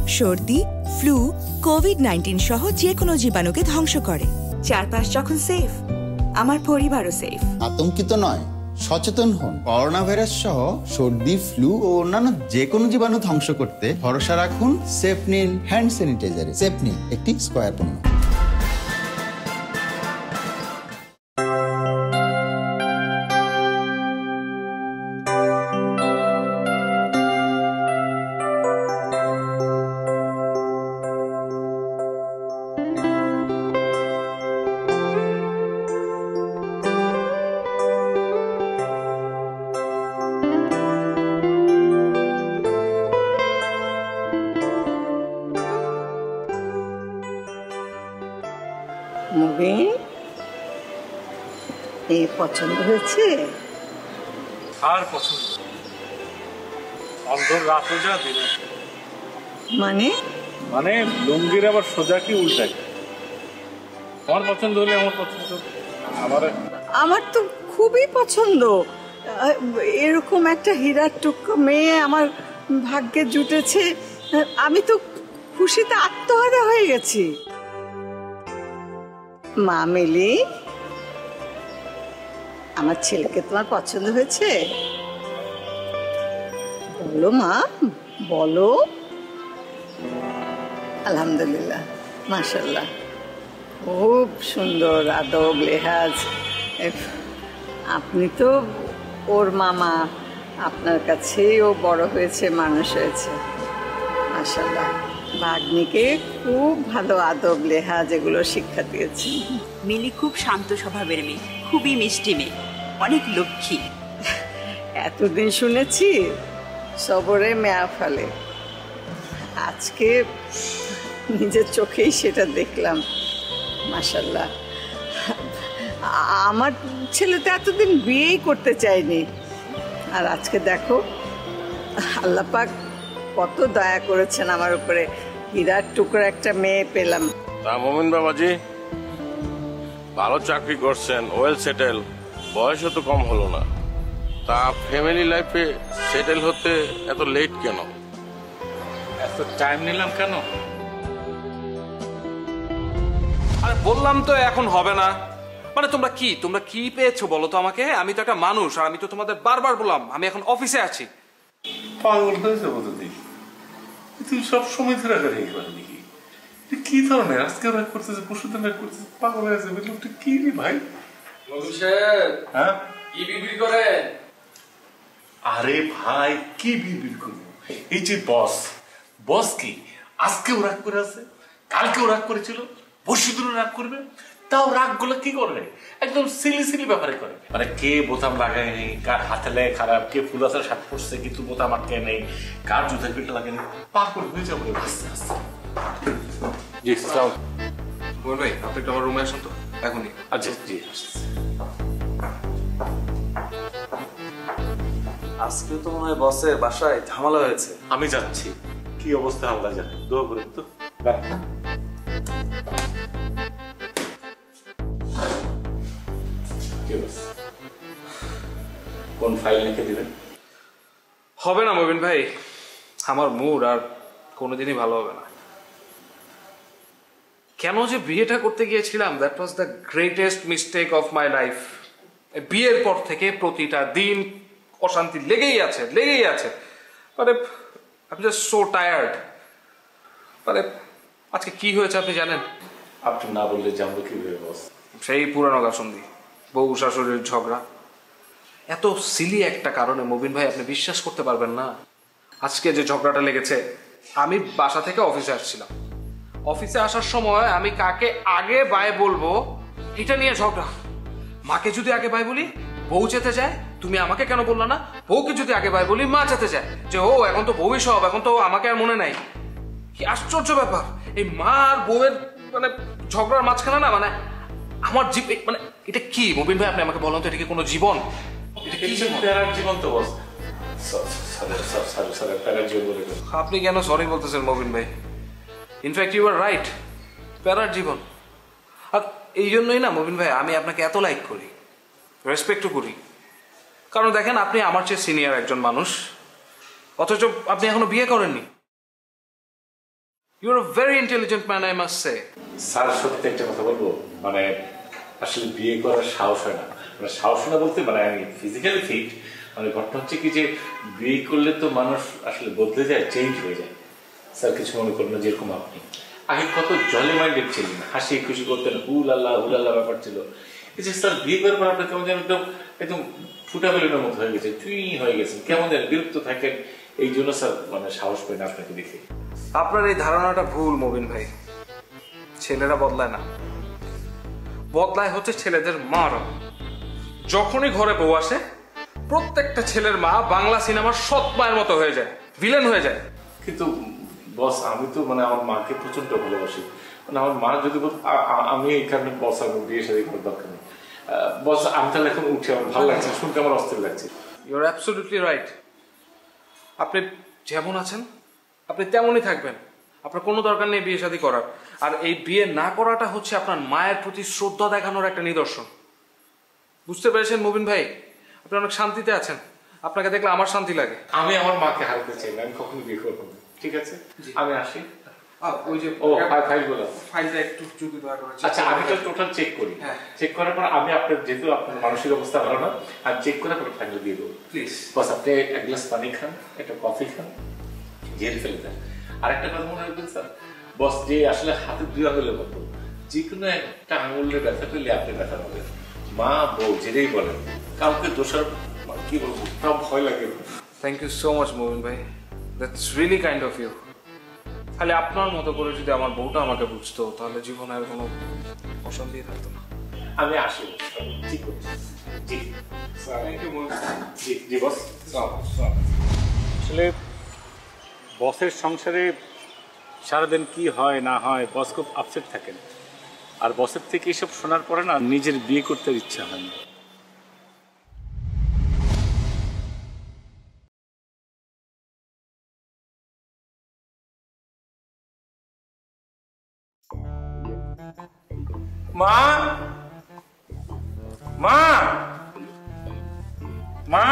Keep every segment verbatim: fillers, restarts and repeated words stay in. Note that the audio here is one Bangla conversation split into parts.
সর্দি, ফ্লু, কোভিড নাইন্টিন সহ যে কোনো জীবাণুকে ধ্বংস করে। চারপাশ যখন সেফ, আমার পরিবারও সেফ। আতঙ্কিত নয়, সচেতন হন। করোনা ভাইরাস সহ সর্দি, ফ্লু ও অন্যান্য যে কোনো জীবাণু ধ্বংস করতে ভরসা রাখুন সেফনিল হ্যান্ড স্যানিটাইজারে। সেফনিল একটি স্কয়ার পণ্য। মুবিন, এই পছন্দ হয়েছে? আর পছন্দ অন্ধর রাত যা দিন মানে মানে লুঙ্গির আবার সোজা কি উল্টা কি? আমার পছন্দ হলে আমার পছন্দ। আমার আমার তো খুবই পছন্দ। এরকম একটা হীরার টুকরো মেয়ে আমার ভাগ্যে জুটেছে। আমি তো খুশিতে আত্মহারা হয়ে গেছি। মা মিলি, আমার ছেলেকে তোমার পছন্দ হয়েছে? বলো মা, বলো। আলহামদুলিল্লাহ, মাশাআল্লাহ, খুব সুন্দর আদব লেহাজ। আপনি তো ওর মামা, আপনার কাছেই ও বড় হয়েছে, মানুষ হয়েছে। মাশাআল্লাহ, ভাগ্নিকে খুব ভালো আদব লেহাজ এগুলো শিক্ষা দিয়েছে। মিলি খুব শান্ত স্বভাবের মেয়ে, খুবই মিষ্টি মেয়ে, অনেক লক্ষ্মী। এতদিন শুনেছি সবরে মেয়া ফেলে, আজকে নিজের চোখেই সেটা দেখলাম। মাশাআল্লাহ, আমার ছেলে তো এতদিন বিয়েই করতে চায়নি, আর আজকে দেখো আল্লাহ পাক কত দয়া করেছেন আমার উপরে, হীরার টুকরো একটা মেয়ে পেলাম। তা মোমিন বাবাজি, ভালো চাকরি করছেন, ওয়েল সেটেল, বয়সও তো কম হলো না, তা ফ্যামিলি লাইফে সেটেল হতে এত লেট কেন? এত টাইম নিলাম কেন? আরে বললাম তো এখন হবে না। মানে তোমরা কি তোমরা কি পেয়েছো বলো তো আমাকে? আমি তো একটা মানুষ, আর আমি তো তোমাদের বারবার বললাম আমি এখন অফিসে আছি। পাগল হয়ে যাবো তো দেখি, তুই সব সময় ধরে করে দেখি কি ধরনের আজকে রাগ করতেছে, পরশু দিন রাগ করতেছে, পাগল হয়ে যাবে লোকটা। কি রে ভাই? হ্যাঁ, কি বিক্রি করে? আরে ভাই কি বিড়বিড় করবো? এই যে বস, বস কি আজকেও রাগ করে আছে, কালকেও রাগ করেছিল, পরশু দিনও রাগ করবে। তাও রাগ গুলো কি করবে? একদম সিলি সিলি ব্যাপারে করে। মানে কে বোতাম লাগায় নেই, কার হাতে লেগে খারাপ, কে ফুল আসার শার্ট পরছে কিন্তু বোতাম আটকে নেই, কার জুতের পিঠা লাগে নেই, পাগল হয়ে যাবো আস্তে আস্তে। জি সালাম মোহন ভাই, আপনি একটু আমার রুমে আসুন তো এখনই। আচ্ছা জি, আজকে তো মনে হয় বসের বাসায় ঝামেলা হয়েছে। আমি যাচ্ছি, কি অবস্থা আল্লাহ জানে, দোয়া করেন তো। কোন ফাইল লিখে দিবেন? হবে না মোবিন ভাই, আমার মুড আর কোনোদিনই ভালো হবে না। কেন যে বিয়েটা করতে গিয়েছিলাম, that was the greatest mistake of my life. বিয়ের পর থেকে প্রতিটা দিন অশান্তি লেগেই আছে লেগেই আছে মানে আমি জাস্ট সো টায়ার্ড। মানে আজকে কি হয়েছে আপনি জানেন? আপনি না বললে জানবো কিভাবে বস? সেই পুরানো গাছন্দি, বউ শাশুড়ির ঝগড়া, এত সিলি একটা কারণে মবিন ভাই আপনি বিশ্বাস করতে পারবেন না। আজকে যে ঝগড়াটা লেগেছে, আমি বাসা থেকে অফিসে আসছিলাম, অফিসে আসার সময় আমি কাকে আগে বাই বলবো এটা নিয়ে ঝগড়া। মাকে যদি আগে বাই বলি বউ যেতে যায়, তুমি আমাকে কেন বললা না? বউকে যদি আগে বাই বলি মা যেতে যায়, যে ও এখন তো বউই সব, এখন তো আমাকে আর মনে নাই। কি আশ্চর্য ব্যাপার! এই মা আর বউয়ের মানে ঝগড়ার মাঝখানে না মানে আমার জীব মানে এটা কি মবিন ভাই আপনি আমাকে বলেন তো, এটা কি কোনো জীবন? জীবন তো বস। আপনি কেন সরি বলতেছেন মবিন ভাই? ইনফ্যাক্ট ইউ আর রাইট, প্যারার জীবন। আর এই জন্যই না মবিন ভাই আমি আপনাকে এত লাইক করি, রেসপেক্টও করি। কারণ দেখেন আপনি আমার চেয়ে সিনিয়র একজন মানুষ, অথচ আপনি এখনো বিয়ে করেননি। You are a very intelligent man, I must say. Sir সত্যি একটা কথা বলবো, মানে আসলে বিয়ে করার সাহস হয় না। মানে সাহস না বলতে মানে আমি ফিজিক্যালি ফিট, মানে ঘটনা হচ্ছে কি যে বিয়ে করলে তো মানুষ আসলে বদলে যায়, চেঞ্জ হয়ে যায়। স্যার কিছু মনে করবেন না, যেরকম আপনি আগে কত জলি মাইন্ডেড ছিলেন, হাসি খুশি করতেন, হুল আল্লাহ হুল আল্লাহ ব্যাপার ছিল। এই যে স্যার বিয়ে করার পর আপনার কেমন যেন একদম একদম ফুটা বেলুনের মতো হয়ে গেছে, চুই হয়ে গেছেন, কেমন যেন বিরক্ত থাকেন। এই জন্য স্যার মানে সাহস পাই না আপনাকে দেখে। আপনার এই ধারণাটা ভুল মবিন ভাই। ছেলেরা বদলায় না, বদলায় হচ্ছে ছেলেদের মারা। যখনই ঘরে বউ আসে, প্রত্যেকটা ছেলের মা বাংলা সিনেমার সৎ মায়ের মতো হয়ে যায়, ভিলেন হয়ে যায়। কিন্তু বস আমি তো মানে আমার মাকে প্রচন্ড ভালোবাসি, মানে আমার মা যদি আমি এখানে বস আমি বিয়ে শাদী করার দরকার নেই। বস আমি তাহলে এখন উঠে, আমার ভালো লাগছে, শুনতে আমার অস্থির লাগছে। You are absolutely right. আপনি যেমন আছেন আপনি তেমনই থাকবেন, আপনার কোনো দরকার নেই বিয়ে শাদী করার। আর এই বিয়ে না করাটা হচ্ছে আপনার মায়ের প্রতি শ্রদ্ধা দেখানোর একটা নিদর্শন। বুঝতে পেরেছেন মবিন ভাই? আপনি অনেক শান্তিতে আছেন, আপনাকে দেখলে আমার শান্তি লাগে। আমি আমার মাকে হারাতে চাই না, আমি কখনো বিয়ে করবো না। ঠিক আছে, আমি আসি। ওই যে ও ফাইলগুলো, ফাইলটা একটু যদি দয়া করে। আচ্ছা আমি তো টোটাল চেক করি, চেক করার পর আমি আপনার যেহেতু আপনার মানসিক অবস্থা ভালো না, আমি চেক করে আপনার ফাইল দিয়ে দেবো। প্লিজ বস আপনি এক গ্লাস পানি খান, একটা কফি খান, জেল ফেলে দেন। আর একটা কথা মনে রাখবেন স্যার, বস যে আসলে হাতে দুই আঙুলের মতো, যে কোনো একটা আঙুলের ব্যথা পেলে আপনি ব্যথা পাবেন। মা বউ যেটাই বলেন, কাউকে দোষার কি বলবো তাও ভয় লাগে। Thank you so much Mobin ভাই, that's really kind of you. খালি আপনার মতো করে যদি আমার বউটা আমাকে বুঝতো, তাহলে জীবনে আর কোনো অশান্তি থাকতো না। আমি আসি। ঠিক আছে, জি জি জি বস। আসলে বসের সংসারে সারাদিন কি হয় না হয়, বস খুব আপসেট থাকেন। আর বসের থেকে এইসব শোনার পরে না নিজের বিয়ে করতে ইচ্ছা হয় না। মা মা মা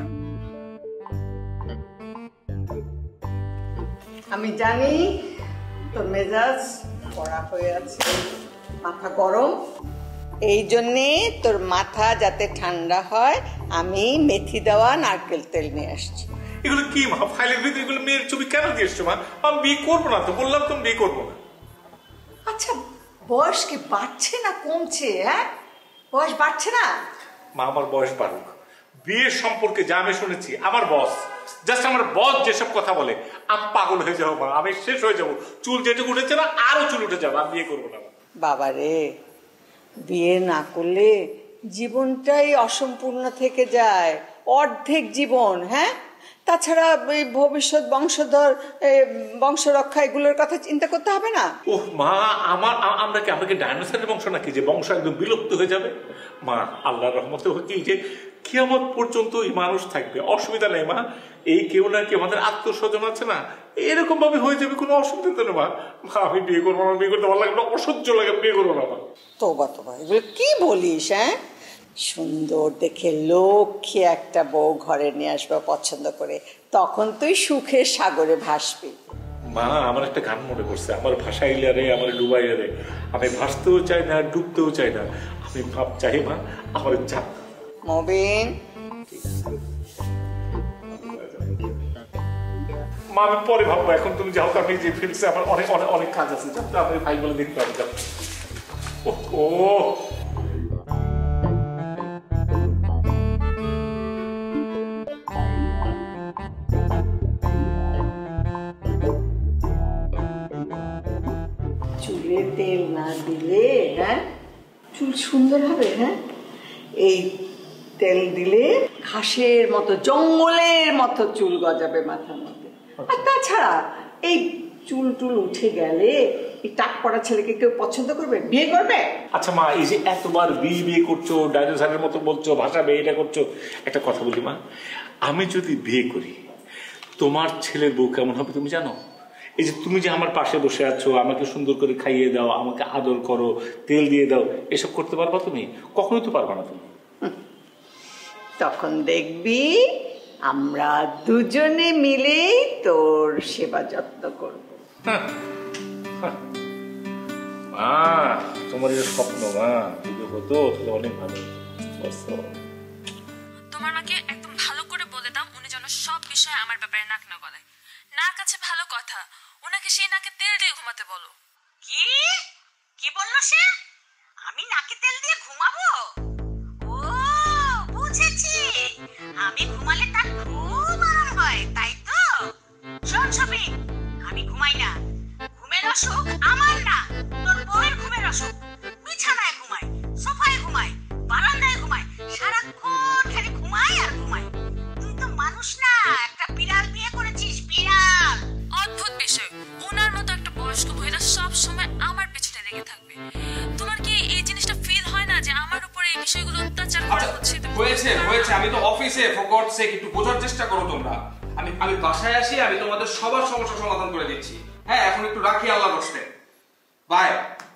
আমি জানি তোর মেজাজ কড়া হয়ে আছে, মাথা গরম, এই জন্যে তোর মাথা যাতে ঠান্ডা হয় আমি মেথি দেওয়া নারকেল তেল নিয়ে আসছি। এগুলো কি মা? ফাইলের ভিতরে এগুলো মেয়ের ছবি কেন দিয়ে এসছো মা? আমি বিয়ে করবো না তো, বললাম তো বিয়ে করবো না। আচ্ছা বয়স কি বাড়ছে না কমছে? হ্যাঁ বয়স বাড়ছে না? মা আমার বয়স বাড়ুক, বিয়ের সম্পর্কে যা আমি শুনেছি, আমার বস জাস্ট আমার বস যেসব কথা বলে আমি পাগল হয়ে যাবো মা, আমি শেষ হয়ে যাবো। চুল যেটুকু উঠেছে না আরো চুল উঠে যাবো, আমি বিয়ে করবো না। বাবা রে, বিয়ে না করলে জীবনটাই অসম্পূর্ণ থেকে যায়, অর্ধেক জীবন। হ্যাঁ তাছাড়া এই ভবিষ্যৎ বংশধর বংশ রক্ষা এগুলোর কথা চিন্তা করতে হবে না? ওহ মা, আমার আমরা কি আমরা কি ডাইনোসরের বংশ নাকি যে বংশ একদম বিলুপ্ত হয়ে যাবে? মা আল্লাহর রহমতে কি যে কিয়ামত পর্যন্ত এই মানুষ থাকবে, অসুবিধা নেই মা। এই কেউ না কি আমাদের আত্মস্বজন আছে না, এরকম ভাবে হয়ে যাবে, কোনো অসুবিধা তো নেই মা। আমি বিয়ে করবো না, বিয়ে করতে ভালো লাগবে না, অসহ্য লাগে, বিয়ে করবো না মা। তোবা তোবা, এগুলো কি বলিস? হ্যাঁ সুন্দর দেখে লক্ষ্মী একটা বউ ঘরে নিয়ে আসবে পছন্দ করে, তখন তুই সুখের সাগরে ভাসবি। মা আমার একটা গান মনে করছে, আমার ভাসাইলে রে আমার ডুবাইলে রে, আমি ভাসতেও চাই না ডুবতেও চাই না, আমি ভাব চাই মা আমার যা। মবিন মা আমি পরে ভাববো, এখন তুমি যাও, আমি যে ফিল্ডসে আমার অনেক অনেক অনেক কাজ আছে, আমি ভাই বলে দেখতে পারি। ও চুলে তেল না দিলে হ্যাঁ চুল সুন্দর হবে? হ্যাঁ এই তেল দিলে ঘাসের মতো জঙ্গলের মতো চুল গজাবে মাথার মধ্যে। আর তাছাড়া এই চুল টুল উঠে গেলে এই টাক পড়া ছেলেকে কেউ পছন্দ করবে, বিয়ে করবে? আচ্ছা মা, এই যে এতবার বিয়ে বিয়ে করছো, ডাইনোসরের মতো বলছো, ভাষাবে এটা করছো, একটা কথা বলি মা, আমি যদি বিয়ে করি তোমার ছেলের বউ কেমন হবে তুমি জানো? এই যে তুমি যে আমার পাশে বসে আছো, আমাকে সুন্দর করে খাইয়ে দাও, আমাকে আদর করো, তেল দিয়ে দাও, এসব করতে পারবা তুমি? কখনোই তো পারবা না তুমি। তখন দেখবি আমরা দুজনে মিলে তোর সেবা যত্ন করবো। মা তোমার এই স্বপ্ন মা যদি হতো তাহলে অনেক ভালো হতো। তোমার মাকে একদম ভালো করে বলে দাও উনি যেন সব বিষয়ে আমার ব্যাপারে নাক না গলায়। নাক আছে ভালো কথা, ওনাকে সেই নাকে তেল দিয়ে ঘুমাতে বলো। কি কি বললো সে? আমি নাকে তেল দিয়ে ঘুমাবো? ও বুঝেছি, আমি ঘুমালে তার খুব আরাম হয় তাই তো। শোন সবই, আমি ঘুমাই না। ঘুমের অসুখ আমার না, তোর বউয়ের ঘুমের অসুখ। বিছানায় ঘুমাই, সোফায় ঘুমাই, বারান্দায় ঘুমাই, সারাক্ষণ খালি ঘুমাই আর ঘুমাই। তুই তো মানুষ না, একটা বিড়াল বিয়ে করেছিস, বিড়াল। অদ্ভুত বিষয়, ওনার মতো একটা বয়স্ক মহিলা সব সময় আমার পেছনে লেগে থাকবে। তোমার কি এই জিনিসটা ফিল হয় না যে আমার উপরে এই বিষয়গুলো অত্যাচার করা হচ্ছে? হয়েছে হয়েছে, আমি তো অফিসে, ফর গডস সেক একটু বোঝার চেষ্টা করো তোমরা। আমি আমি বাসায় আসি, আমি তোমাদের সবার সমস্যা সমাধান করে দিচ্ছি। হ্যাঁ এখন একটু রাখি, আল্লাহ রস্তে, বাই।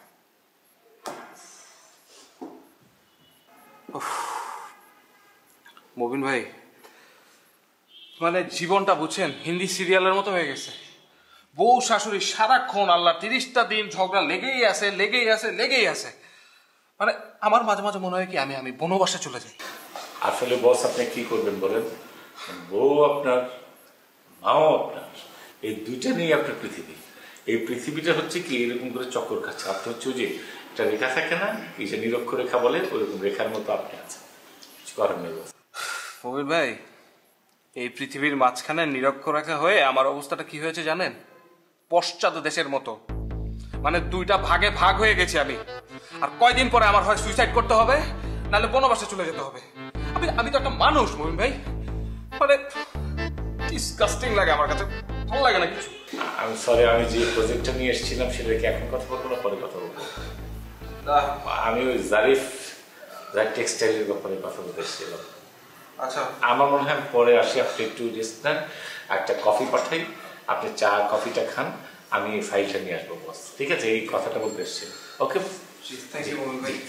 মবিন ভাই, মানে জীবনটা বুঝছেন হিন্দি সিরিয়ালের মতো হয়ে গেছে। বউ শাশুড়ি সারাক্ষণ আল্লাহ তিরিশটা দিন ঝগড়া লেগেই আছে লেগেই আছে লেগেই আছে। মানে আমার মাঝে মাঝে মনে হয় কি আমি আমি বনবাসে চলে যাই। আসলে বস আপনি কি করবেন বলেন, বউ আপনার, মাও আপনার, এই দুইটা নিয়ে আপনার পৃথিবী। এই পৃথিবীটা হচ্ছে কি এরকম করে চক্কর খাচ্ছে। আপনি হচ্ছে যে একটা রেখা থাকে না, এই যে নিরক্ষরেখা বলে, ওইরকম রেখার মতো আপনি আছেন, কিছু করার নেই। মবিন ভাই, এই পৃথিবীর মাঝখানে নিরক্ষরেখা হয়ে আমার অবস্থাটা কি হয়েছে জানেন? পশ্চাৎ দেশের মতো, মানে দুইটা ভাগে ভাগ হয়ে গেছি আমি। আর কয়দিন পরে আমার হয় সুইসাইড করতে হবে, নাহলে বনবাসে চলে যেতে হবে। আমি আমি তো একটা মানুষ মবিন ভাই, মানে ডিসকাস্টিং লাগে আমার কাছে, ভালো লাগে না কিছু। আমি সরি, আমি যে প্রজেক্টটা নিয়ে এসেছিলাম সেটা কি এখন কথা বলবো না পরে কথা বলবো? আমি ওই জারিফ যার টেক্সটাইলের ব্যাপারে কথা বলতে এসেছিলাম। আচ্ছা, আমার মনে হয় আমি পরে আসি, আপনি একটু রেস্ট নেন, একটা কফি পাঠাই, আপনি চা কফিটা খান, আমি এই ফাইলটা নিয়ে আসবো বস। ঠিক আছে, এই কথাটা বলতে এসেছি। ওকে, থ্যাংক ইউ মবিন ভাই।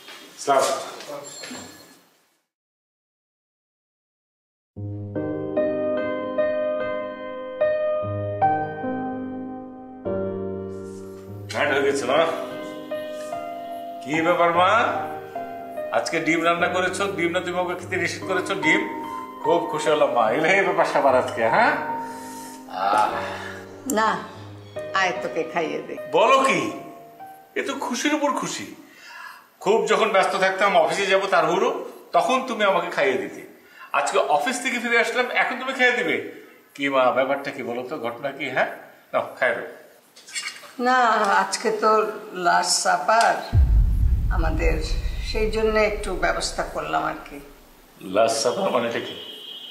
হয়ে গেছে না? কি ব্যাপার মা, আজকে ডিম রান্না করেছো? ডিম না তুমি আমাকে খেতে নিষেধ করেছো? ডিম খুব খুশি হলাম মা। এলে এই ব্যাপার সবার আজকে। হ্যাঁ না, আয় তোকে খাইয়ে দে। বলো কি, এ তো খুশির উপর খুশি। খুব যখন ব্যস্ত থাকতাম, অফিসে যাবো তার হুড়ো, তখন তুমি আমাকে খাইয়ে দিতে। আজকে অফিস থেকে ফিরে আসলাম, এখন তুমি খাইয়ে দিবে? কি মা, ব্যাপারটা কি বলো তো, ঘটনা কি? হ্যাঁ নাও খাই দেবে। না, আজকে তো লাস্ট সাপার আমাদের, সেই জন্য একটু ব্যবস্থা করলাম আর কি। লাস্ট সাপার মানেটা কি?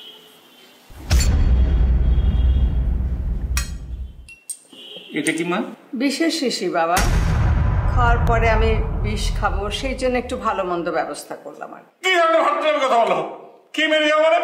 এটা কি মা? বিশেষ শিশি বাবা, খাওয়ার পরে আমি বিষ খাবো, সেই জন্য একটু ভালো মন্দ ব্যবস্থা করলাম আর কি। কথা বলো, কি মেরে আমার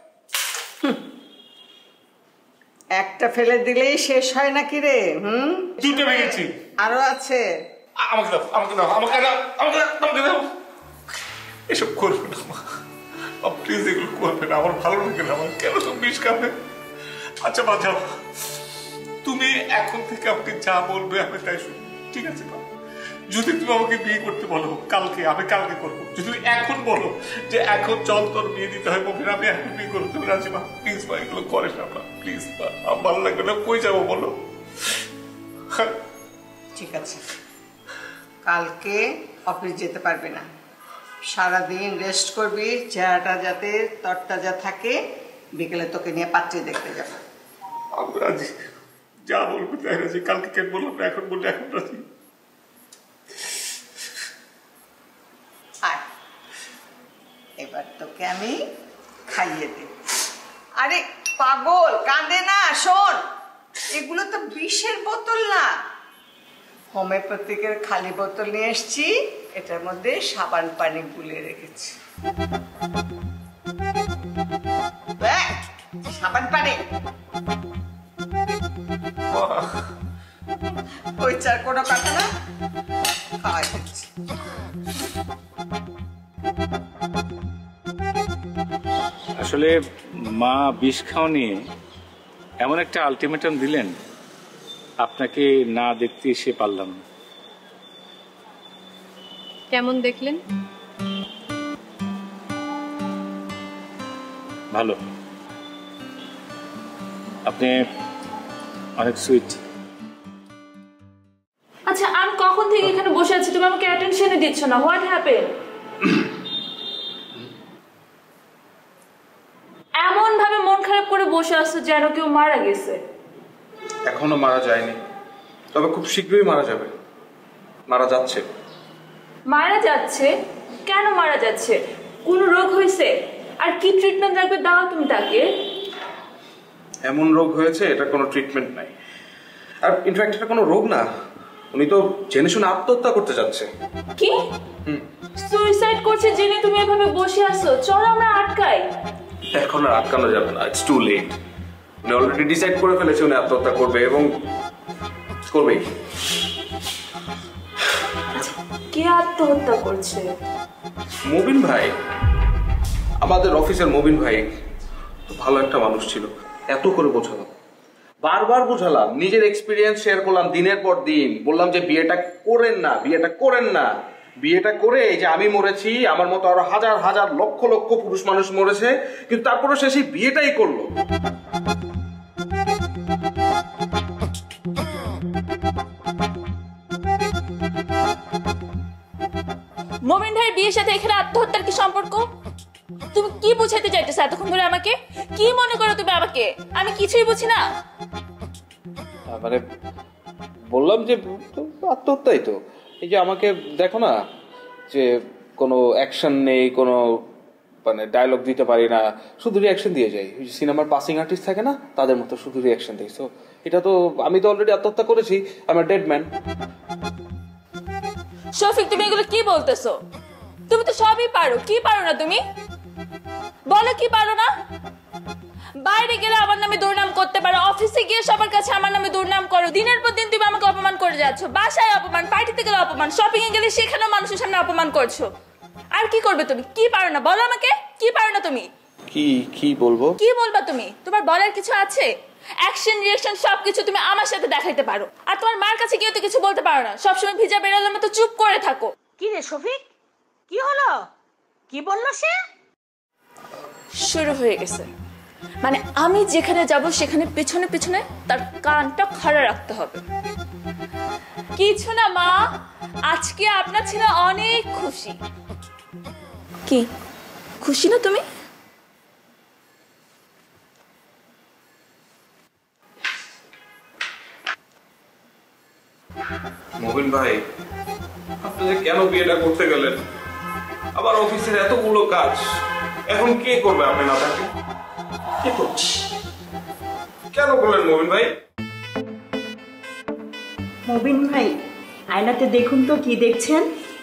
একটা ফেলে দিলেই শেষ হয় নাকি রে? হুম, দুটো ভেঙেছি, আরো আছে। আমাকে দাও, আমাকে দাও, আমাকে দাও, আমাকে দাও, আমাকে দাও। এসব করবে না মা, প্লিজ এগুলো করবে না, আমার ভালো লাগে না। আমার কেন তো বিষ খাবে? আচ্ছা মা যাও, তুমি এখন থেকে আমাকে যা বলবে আমি তাই শুনবো, ঠিক আছে মা? যদি তুমি আমাকে বিয়ে করতে বলো কালকে, আমি কালকে করবো। যদি তুমি এখন বলো যে এখন চল তোর বিয়ে দিতে হয়, ফির আমি এখন বিয়ে করতে রাজি মা। প্লিজ মা, এগুলো করে না মা, প্লিজ মা, আমার ভালো লাগবে না। কই যাবো বলো? ঠিক আছে, কালকে অফিস যেতে পারবে না, সারাদিন রেস্ট করবি, চেহারাটা যাতে তরতাজা থাকে। বিকেলে তোকে নিয়ে পাত্রী দেখতে যাবো। আমি রাজি, যা বলবো তাই রাজি। কালকে কেন বললাম না, এখন বললে এখন রাজি। এবার তোকে আমি খাইয়ে দেব। আরে পাগল, কাঁদে না, শোন, এগুলো তো বিষের বোতল না, হোমিওপ্যাথিকের খালি বোতল নিয়ে এসছি, এটার মধ্যে সাবান পানি গুলে রেখেছি। সাবান পানি ওই চার কোনো কথা না, খাওয়াই দিচ্ছি। আসলে মা বিষ খাওয়া নিয়ে এমন একটা আলটিমেটাম দিলেন আপনাকে না দেখতে এসে পারলাম না। কেমন দেখলেন? ভালো, আপনি অনেক সুইট। আচ্ছা, আমি কখন থেকে এখানে বসে আছি, তুমি আমাকে অ্যাটেনশনই দিচ্ছ না। What happen? এমন ভাবে মন খারাপ করে বসে আছো যেন কেউ মারা গেছে। এখনো মারা যায়নি, তবে খুব শীঘ্রই মারা যাবে। মারা যাচ্ছে। মারা যাচ্ছে? কেন মারা যাচ্ছে? কোন রোগ হয়েছে? আর কি ট্রিটমেন্ট লাগবে দাও তুমি তাকে। এমন রোগ হয়েছে, এটা কোনো ট্রিটমেন্ট নাই। আর ইনফ্যাক্ট এটা কোনো রোগ না, উনি তো জেনে শুনে আত্মহত্যা করতে যাচ্ছে। কি সুইসাইড করছে জেনে তুমি এভাবে বসে আছো? চলো আমরা আটকাই। এখন আর আটকানো যাবে না, ইটস টু লেট। উনি অলরেডি ডিসাইড করে ফেলেছে উনি আত্মহত্যা করবে, এবং করবেই। কে আত্মহত্যা করছে? মুবিন ভাই, আমাদের অফিসের মুবিন ভাই। ভালো একটা মানুষ ছিল, এত করে বোঝালাম, বারবার বোঝালাম, নিজের এক্সপিরিয়েন্স শেয়ার করলাম দিনের পর দিন। বললাম যে বিয়েটা করেন না, বিয়েটা করেন না। বিয়েটা করে এই যে আমি মরেছি, আমার মতো আরো হাজার হাজার লক্ষ লক্ষ পুরুষ মানুষ মরেছে, কিন্তু তারপরে সে সেই বিয়েটাই করলো। মোমিন ভাইয়ের বিয়ের সাথে এখানে আত্মহত্যার কি সম্পর্ক? তুমি কি বুঝাইতে চাইতেছো এতক্ষণ ধরে আমাকে? কি মনে করো তুমি আমাকে? আমি কিছুই বুঝি না। মানে বললাম যে আত্মহত্যাই তো। এই যে আমাকে দেখো না, যে কোনো অ্যাকশন নেই, কোনো মানে ডায়লগ দিতে পারি না, শুধু রিয়াকশন দিয়ে যাই। সিনেমার পাসিং আর্টিস্ট থাকে না, তাদের মতো শুধু রিয়াকশন দিই। সো এটা তো, আমি তো অলরেডি আত্মহত্যা করেছি, আমার ডেড ম্যান। শফিক, তুমি এগুলো কি বলতেছো? তুমি তো সবই পারো, কি পারো না তুমি? বলো কি পারো না? বাইরে গেলে আমার নামে দুর্নাম করতে পারো, অফিসে গিয়ে সবার কাছে আমার নামে দুর্নাম করো, দিনের পর দিন তুমি আমাকে অপমান করে যাচ্ছ। বাসায় অপমান, পার্টিতে গেলে অপমান, শপিং এ গেলে সেখানেও মানুষের সামনে অপমান করছো। আর কি করবে তুমি? কি পারো না বলো আমাকে, কি পারো না তুমি? কি কি বলবো? কি বলবা তুমি? তোমার বলার কিছু আছে? অ্যাকশন রিঅ্যাকশন সবকিছু তুমি আমার সাথে দেখাইতে পারো, আর তোমার মার কাছে গিয়ে তো কিছু বলতে পারো না। সবসময় ভিজা বেড়ালের মতো চুপ করে থাকো। কি রে শফিক, কি হলো? কি বললো সে? শুরু হয়ে গেছে। মানে আমি যেখানে যাব সেখানে পিছনে পিছনে তার কানটা খড়া রাখতে হবে। কিছু না মা, আজকে আপনার ছেলে অনেক খুশি। কি খুশি না তুমি? মোবিন ভাই, আপনি যে কেন বিয়েটা করতে গেলেন? আবার অফিসের এতগুলো কাজ, এখন কে করবে আপনি না থাকলে? কেন করলেন মোবিন ভাই? মোবিন ভাই, আয়নাতে দেখুন তো কি দেখছেন।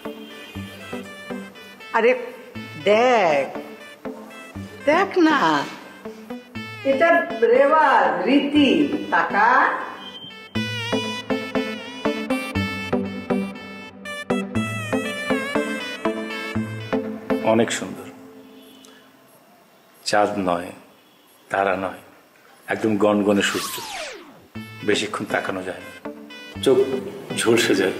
আরে দেখ দেখ না, এটা রেওয়াজ রীতি। টাকা অনেক সুন্দর। চাঁদ নয়, তারা নয়, একদম গনগনে সূর্য। বেশিক্ষণ তাকানো যায় না, চোখ ঝলসে যায়।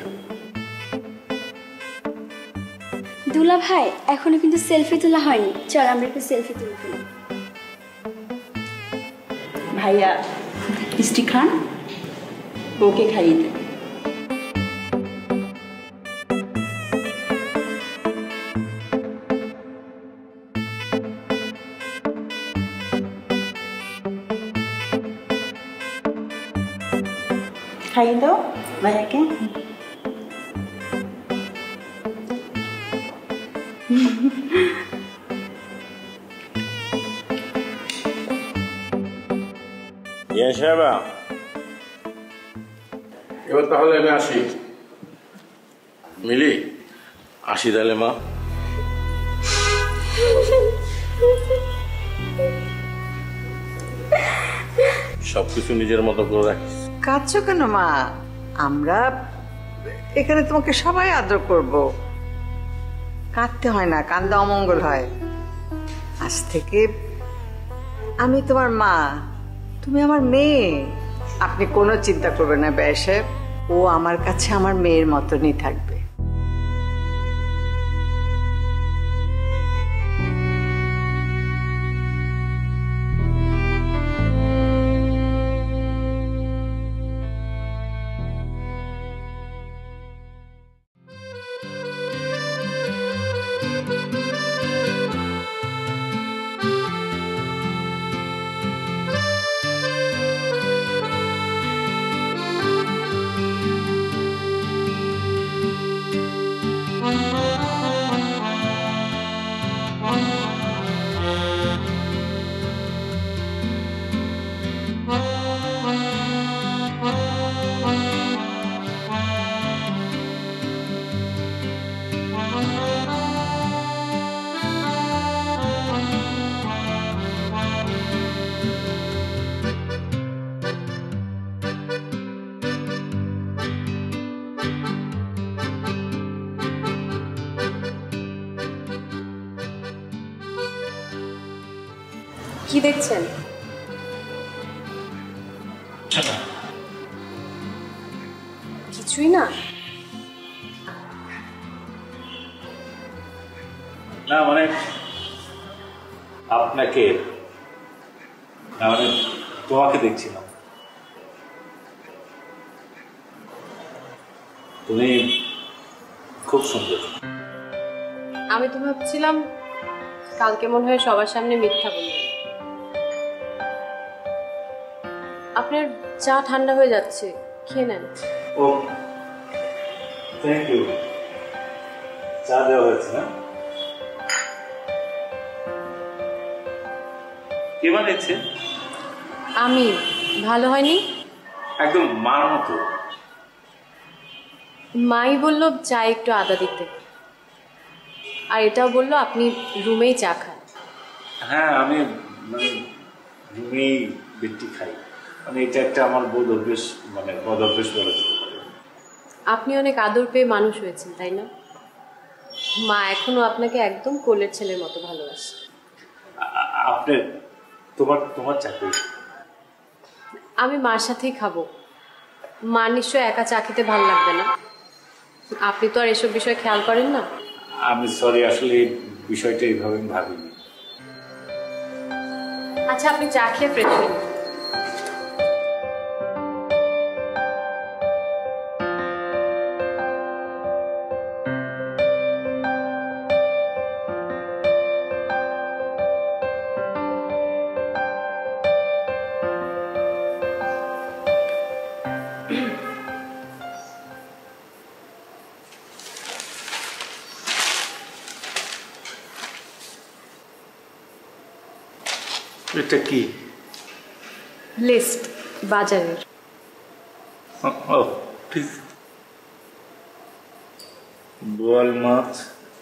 দুলা ভাই, এখনো কিন্তু সেলফি তোলা হয়নি, চল আমরা একটু সেলফি তুলে ফেলি। ভাইয়া মিষ্টি খান, ওকে খাইয়ে দেন। খাইয়ে দাও ভাইয়াকে। এবার তাহলে আমি আসি। মিলি, আসি তাহলে মা। সবকিছু নিজের মতো করে রাখিস। কাঁদছো কেন মা? আমরা এখানে তোমাকে সবাই আদর করব। কাঁদতে হয় না, কান্দা অমঙ্গল হয়। আজ থেকে আমি তোমার মা, তুমি আমার মেয়ে। আপনি কোনো চিন্তা করবেন না বেয়া সাহেব, ও আমার কাছে আমার মেয়ের মতনই থাকবে। কি দেখছেন? কিছুই না। না মানে আপনাকে, না মানে তোমাকে দেখছিলাম। তুমি খুব সুন্দর। আমি তো ভাবছিলাম কালকে মনে হয় সবার সামনে মিথ্যা বলবো। আপনার চা ঠান্ডা হয়ে যাচ্ছে, খেয়ে নেন। Oh thank you. চা দেওয়া হয়েছে না? কে বানিয়েছে? আমি। ভালো হয়নি? একদম মার মতো। মাই বলল চা একটু আদা দিতে, আর এটাও বললো আপনি রুমেই চা খান। হ্যাঁ আমি মানে রুমেই বেটি খাই, মানে এটা একটা আমার বোধ অভ্যেস, মানে বদ অভ্যেস বলা যেতে পারে। আপনি অনেক আদর পেয়ে মানুষ হয়েছেন তাই না? মা এখনো আপনাকে একদম কোলের ছেলের মতো ভালোবাসে। আপনি তোমার তোমার চাকরি। আমি মার সাথেই খাবো। মা নিশ্চয় একা চা খেতে ভালো লাগবে না। আপনি তো আর এসব বিষয় খেয়াল করেন না। আমি সরি, আসলে বিষয়টা এইভাবে আমি ভাবিনি। আচ্ছা আপনি চা খেয়ে ফ্রেশ হন। এটা কি? লিস্ট বাজারের। ও ঠিক। বোয়াল মাছ,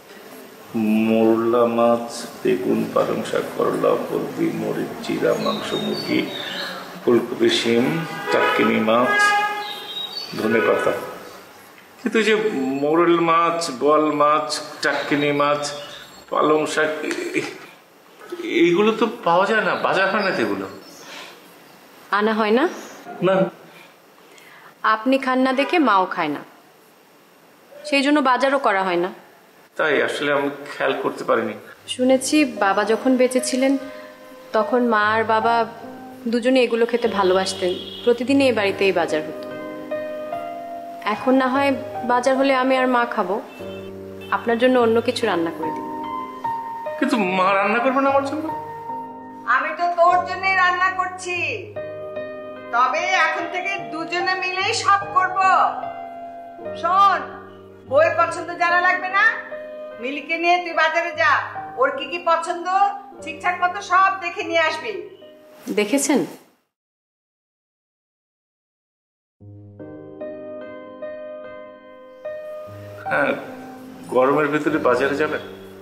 মোরলা মাছ, বেগুন, পালং শাক, করলা, হলদি, মরিচ, জিরা, মাংস, মুরগি, ফুলকপি, শিম, টাটকিনি মাছ, ধনে পাতা। কিন্তু যে মোরল মাছ, বোয়াল মাছ, টাটকিনি মাছ, পালং শাক, এইগুলো তো পাওয়া যায় না, বাজার হয় না। এগুলো আনা হয় না? না। আপনি খান না দেখে মাও খায় না, সেই জন্য বাজারও করা হয় না। তাই আসলে আমি খেয়াল করতে পারিনি। শুনেছি বাবা যখন বেঁচে ছিলেন তখন মা আর বাবা দুজনে এগুলো খেতে ভালোবাসতেন। প্রতিদিনই এই বাড়িতে এই বাজার হতো। এখন না হয় বাজার হলে আমি আর মা খাবো, আপনার জন্য অন্য কিছু রান্না করে দিই। কিন্তু মা রান্না করবে না আমার জন্য? আমি তো তোর জন্যই রান্না করছি, তবে এখন থেকে দুজনে মিলেই সব করব। শোন, বইয়ের পছন্দ জানা লাগবে না, মিলিকে নিয়ে তুই বাজারে যা, ওর কি কি পছন্দ ঠিকঠাক মতো সব দেখে নিয়ে আসবি। দেখেছেন? হ্যাঁ, গরমের ভিতরে বাজারে যাবে?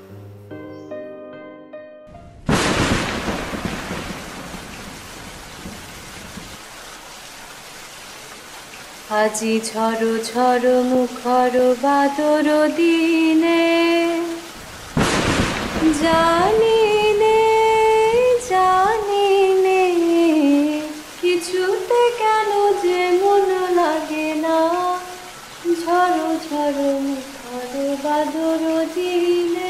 আজি ঝড় ঝড় মুখর বাদর দিনে, জানি নে জানি নে কিছুতে কিছুতে কেন যে মন লাগে না ঝড়ো ঝড়ো মুখর বাদর দিনে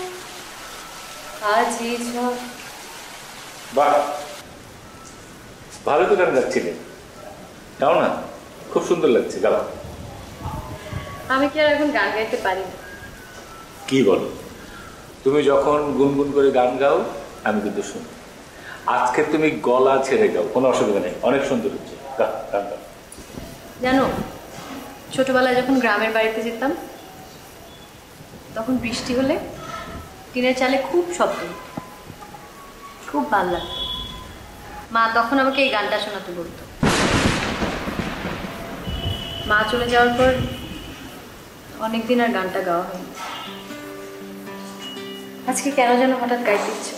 আজি ঝড়। বাহ, ভালো তো গান গাচ্ছিলেন, তাও না খুব সুন্দর লাগছে। গাও। আমি কি আর এখন গান গাইতে পারি না? কি বলো, তুমি যখন গুনগুন করে গান গাও আমি কিন্তু শুনি। আজকে তুমি গলা ছেড়ে গাও, কোনো অসুবিধা নেই, অনেক সুন্দর হচ্ছে। গাও, গান গাও। জানো, ছোটবেলায় যখন গ্রামের বাড়িতে যেতাম তখন বৃষ্টি হলে টিনের চালে খুব শব্দ হতো, খুব ভালো লাগতো। মা তখন আমাকে এই গানটা শোনাতে বলতো। মা চলে যাওয়ার পর অনেকদিন আর গানটা গাওয়া হয়নি। আজকে কেন যেন হঠাৎ গাইতে ইচ্ছে।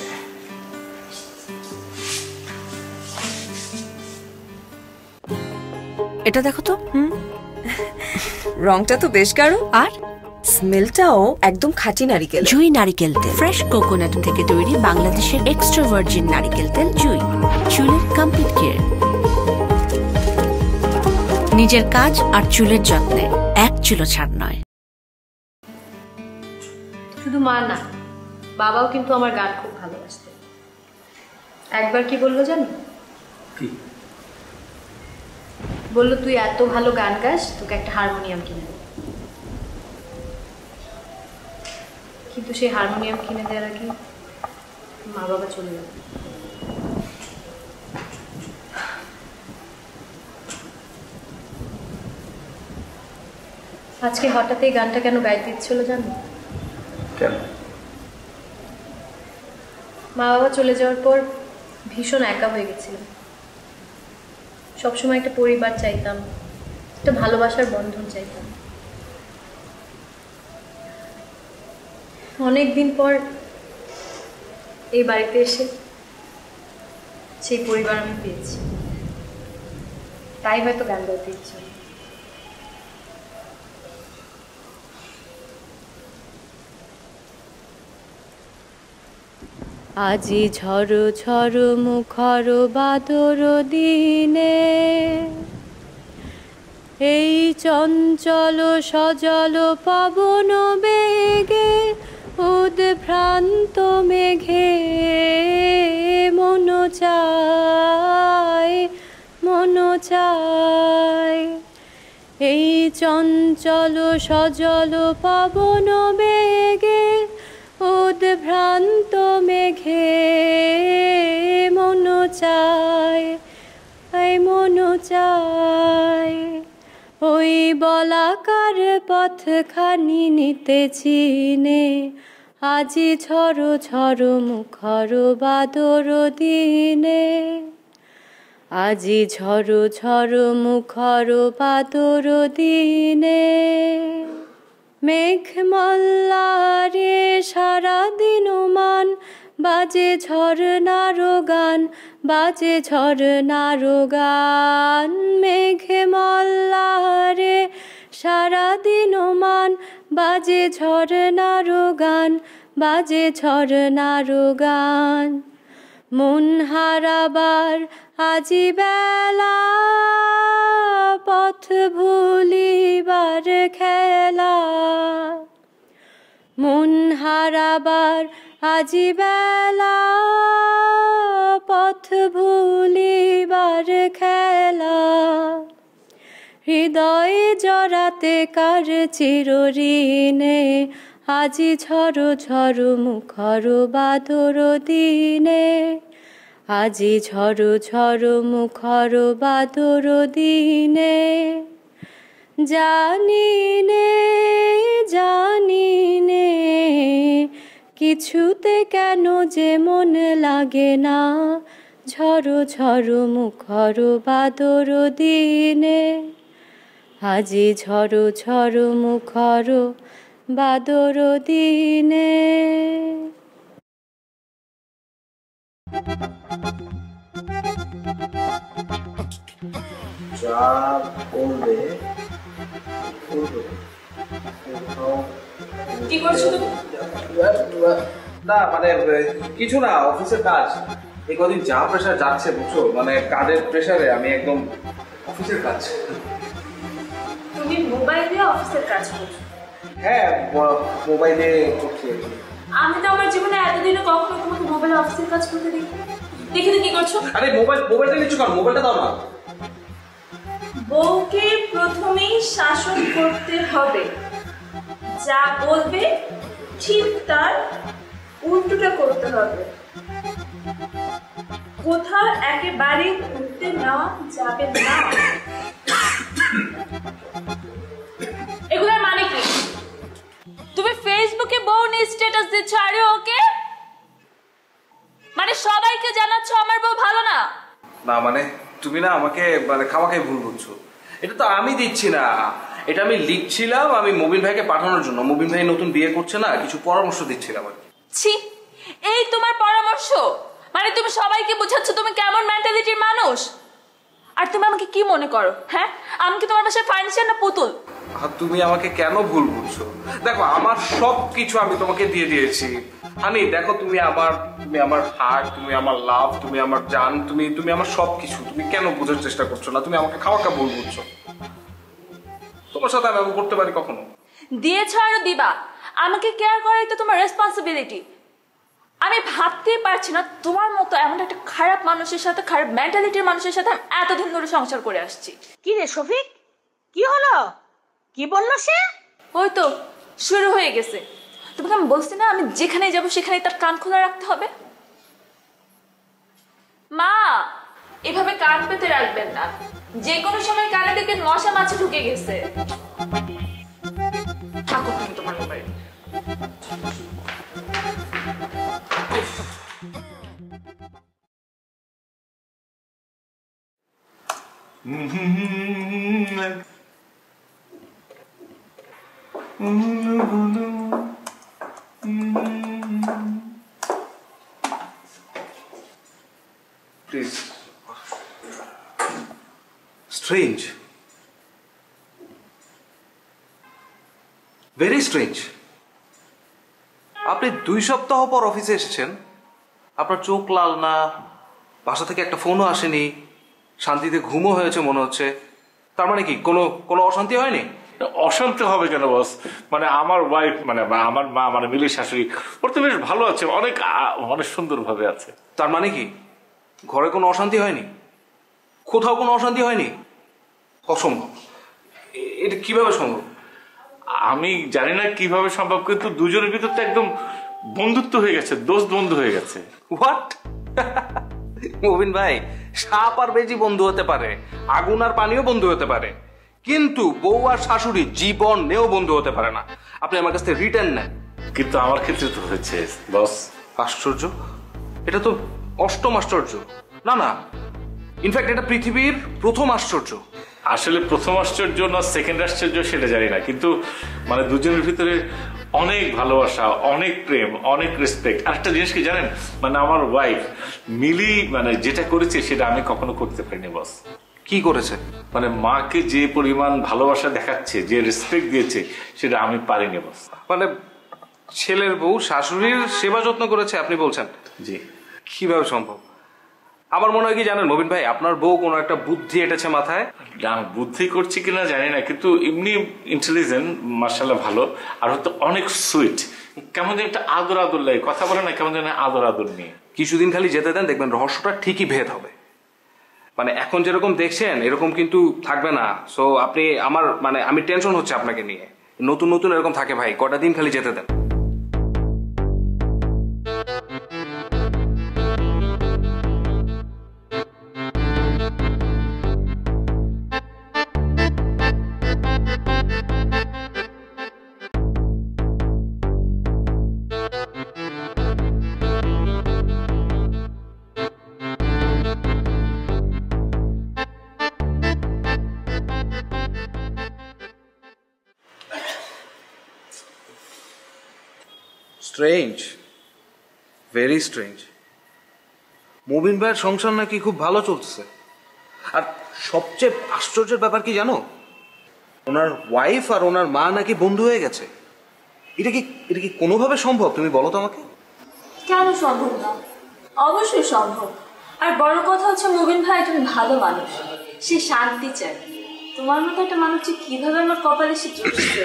এটা দেখো তো, হুম রংটা তো বেশ গাঢ় আর স্মেলটাও একদম খাঁটি নারিকেল। জুই নারিকেল তেল, ফ্রেশ কোকোনাট থেকে তৈরি বাংলাদেশের এক্সট্রা ভার্জিন নারিকেল তেল। জুই, চুলের কমপ্লিট কেয়ার। নিজের কাজ আর চুলের যত্নে এক চুলো ছাড় নয়। শুধু মা না, বাবাও কিন্তু আমার গান খুব ভালোবাসতেন। একবার কি বললো জানো? বললো, তুই এত ভালো গান গাস, তোকে একটা হারমোনিয়াম কিনে দেব। কিন্তু সেই হারমোনিয়াম কিনে দেওয়ার আগে মা বাবা চলে গেল। আজকে হঠাৎ এই গানটা কেন গাইতে ইচ্ছে হলো জানো? কেন? মা বাবা চলে যাওয়ার পর ভীষণ একা হয়ে গেছিলাম। সবসময় একটা পরিবার চাইতাম, একটা ভালোবাসার বন্ধন চাইতাম। অনেকদিন পর এই বাড়িতে এসে সেই পরিবার আমি পেয়েছি, তাই হয়তো গান গাইতে ইচ্ছে। আজি ঝড়ো ঝড়ো মুখর বাদর দিনে এই চঞ্চল সজল পবন বেগে উদ্ভ্রান্ত মেঘে মন চায় মন চায়। এই চঞ্চল সজল পবন বেগে উদ্ভ্রান্ত মেঘে মন চায় মন চায়। ওই বলাকার পথখানি নিতে চিনে আজি ঝড়ো ঝড়ো মুখর বাদর দিনে আজি ঝড়ো ঝড়ো মুখর বাদর দিনে। মেঘ মল্লারে সারাদিন মান বাজে ঝরনার গান বাজে ঝরনার গান। মেঘ মল্লারে সারাদিন মান বাজে ঝরনার গান বাজে ঝরনার গান। মন হারাবার আজি বেলা পথ ভুলিবার খেলা। মন হারাবার আজি বেলা পথ ভুলিবার খেলা। হৃদয়ে জড়াতে কার চিরঋণে আজি ঝড়ো ঝড়ো মুখর বাদর দিনে আজি ঝড়ো ঝড়ো মুখর বাদর দিনে। জানি নে জানি নে কিছুতে কেন যে মন লাগে না ঝড়ো ঝড়ো মুখর বাদর দিনে আজি ঝড়ো ঝড়ো মুখর বাদর দিনে। যা বলবে কি করছো তুমি? না মানে কিছু না, অফিসের কাজ। এই কদিন যা প্রেশার যাচ্ছে বুঝছো, মানে কাজের প্রেশারে আমি একদম অফিসের কাজ। তুমি মোবাইল দিয়ে অফিসের কাজ করছো? হ্যাঁ, মোবাইলে করছি। আমি তো আমার জীবনে এতদিনে কখনো তোমাকে মোবাইলে অফিসের কাজ করতে দেখি। দেখি তো কি করছো? আরে মোবাইল মোবাইলটা নিচ্ছ কারণ মোবাইলটা দাও না। বউকে প্রথমেই শাসন করতে হবে, যা বলবে ঠিক তার উল্টোটা করতে হবে। কোথাও একেবারে ঘুরতে নেওয়া যাবে না। এগুলোর মানে কি? তুমি ফেসবুকে বউ নিয়ে স্ট্যাটাস দিচ্ছ আর ওকে মানে সবাইকে জানাচ্ছ আমার বউ ভালো না? না মানে তুমি না আমাকে মানে খামাখাই ভুল বুঝছো। এটা তো আমি দিচ্ছি না, এটা আমি লিখছিলাম আমি মুবিন ভাইকে পাঠানোর জন্য। মুবিন ভাই নতুন বিয়ে করছে না, কিছু পরামর্শ দিচ্ছিলাম আর কি। ছি, এই তোমার পরামর্শ? মানে তুমি সবাইকে বোঝাচ্ছ তুমি কেমন মেন্টালিটির মানুষ। আর তুমি আমাকে কি মনে করো? হ্যাঁ, আমি কি তোমার বাসায় ফার্নিচার না পুতুল? আর তুমি আমাকে কেন ভুল বুঝছো? দেখো আমার সব কিছু আমি তোমাকে দিয়ে দিয়েছি হানি। দেখো তুমি আমার তুমি আমার হার্ট, তুমি আমার লাভ, তুমি আমার জান, তুমি তুমি আমার সব কিছু। তুমি কেন বোঝার চেষ্টা করছো না? তুমি আমাকে খাওয়াকা ভুল বুঝছো। তোমার সাথে আমি করতে পারি কখনো? দিয়েছ আরো দিবা। আমাকে কেয়ার করাই তো তোমার রেসপন্সিবিলিটি। আমি ভাবতেই পারছি না তোমার মতো এমন একটা খারাপ মানুষের সাথে, খারাপ মেন্টালিটির মানুষের সাথে আমি এতদিন ধরে সংসার করে আসছি। কি রে শফিক, কি হলো? কি বললো সে? ওই তো শুরু হয়ে গেছে। তোমাকে আমি বলছি না আমি যেখানে যাব সেখানে তার কান খোলা রাখতে হবে। মা, এভাবে কান পেতে রাখবেন না, যে কোনো সময় কানে দেখবেন মশা মাছি ঢুকে গেছে। থাকো তুমি তোমার mobile. Please. Strange, very strange. আপনি দুই সপ্তাহ পর অফিসে এসেছেন, আপনার চোখ লাল না, বাসা থেকে একটা ফোনও আসেনি, শান্তিতে ঘুমও হয়েছে মনে হচ্ছে। তার মানে কি কোনো কোনো অশান্তি হয়নি? অশান্তি হবে কেন বস? মানে আমার ওয়াইফ মানে আমার মা মানে মিলির শাশুড়ি ওর তো বেশ ভালো আছে, অনেক অনেক সুন্দর ভাবে আছে। তার মানে কি ঘরে কোনো অশান্তি হয়নি? কোথাও কোনো অশান্তি হয়নি? অসম্ভব। এটা কিভাবে সম্ভব? আমি জানি না কিভাবে সম্ভব, কিন্তু দুজনের ভিতর তো একদম বন্ধুত্ব হয়ে গেছে, দোস্ত বন্ধু হয়ে গেছে। হোয়াট? মুবিন ভাই, সাপ আর বেজি বন্ধু হতে পারে, আগুন আর পানিও বন্ধু হতে পারে, কিন্তু বউ আর শাশুড়ি জীবনেও বন্ধু হতে পারে না। আপনি আমার কাছ থেকে রিটার্ন নেন। কিন্তু আমার ক্ষেত্রে তো হয়েছে বস। আশ্চর্য, এটা তো অষ্টম আশ্চর্য। না না, ইনফ্যাক্ট এটা পৃথিবীর প্রথম আশ্চর্য। আসলে প্রথম আশ্চর্য না সেকেন্ড আশ্চর্য সেটা জানি না, কিন্তু মানে দুজনের ভিতরে অনেক ভালোবাসা, অনেক প্রেম, অনেক রেসপেক্ট। আরেকটা জিনিস কি জানেন, মানে আমার ওয়াইফ মিলি মানে যেটা করেছে সেটা আমি কখনো করতে পারিনি বস। কি করেছে? মানে মাকে যে পরিমাণ ভালোবাসা দেখাচ্ছে, যে রেসপেক্ট দিয়েছে, সেটা আমি পারিনি বস। মানে ছেলের বউ শাশুড়ির সেবা যত্ন করেছে আপনি বলছেন? জি। কিভাবে সম্ভব? আমার মনে হয় কি জানেন মবিন ভাই, আপনার বউ কোনো একটা বুদ্ধি এঁটেছে মাথায়। বুদ্ধি করছি কিনা জানি না, কিন্তু এমনি ইন্টেলিজেন্ট, মার্শাল্লাহ ভালো, আর হয়তো অনেক সুইট। কেমন যেন একটা আদর আদর লাগে, কথা বলে না কেমন যেন আদর আদর নিয়ে। কিছুদিন খালি যেতে দেন, দেখবেন রহস্যটা ঠিকই ভেদ হবে। মানে এখন যেরকম দেখছেন এরকম কিন্তু থাকবে না। সো আপনি আমার মানে আমি টেনশন হচ্ছে আপনাকে নিয়ে। নতুন নতুন এরকম থাকে ভাই, কটা দিন খালি যেতে দেন। Strange, very strange. মুবিন ভাইয়ের সংসার নাকি খুব ভালো চলছে। আর সবচেয়ে আশ্চর্যের ব্যাপার কি জানো, ওনার ওয়াইফ আর ওনার মা নাকি বন্ধু হয়ে গেছে। এটা কি এটা কি কোনোভাবে সম্ভব? তুমি বলো তো আমাকে। কেন সম্ভব না? অবশ্যই সম্ভব। আর বড় কথা হচ্ছে মুবিন ভাই একজন ভালো মানুষ, সে শান্তি চায়। তোমার মতো একটা মানুষ যে কিভাবে আমার কপালে সে জুটছে।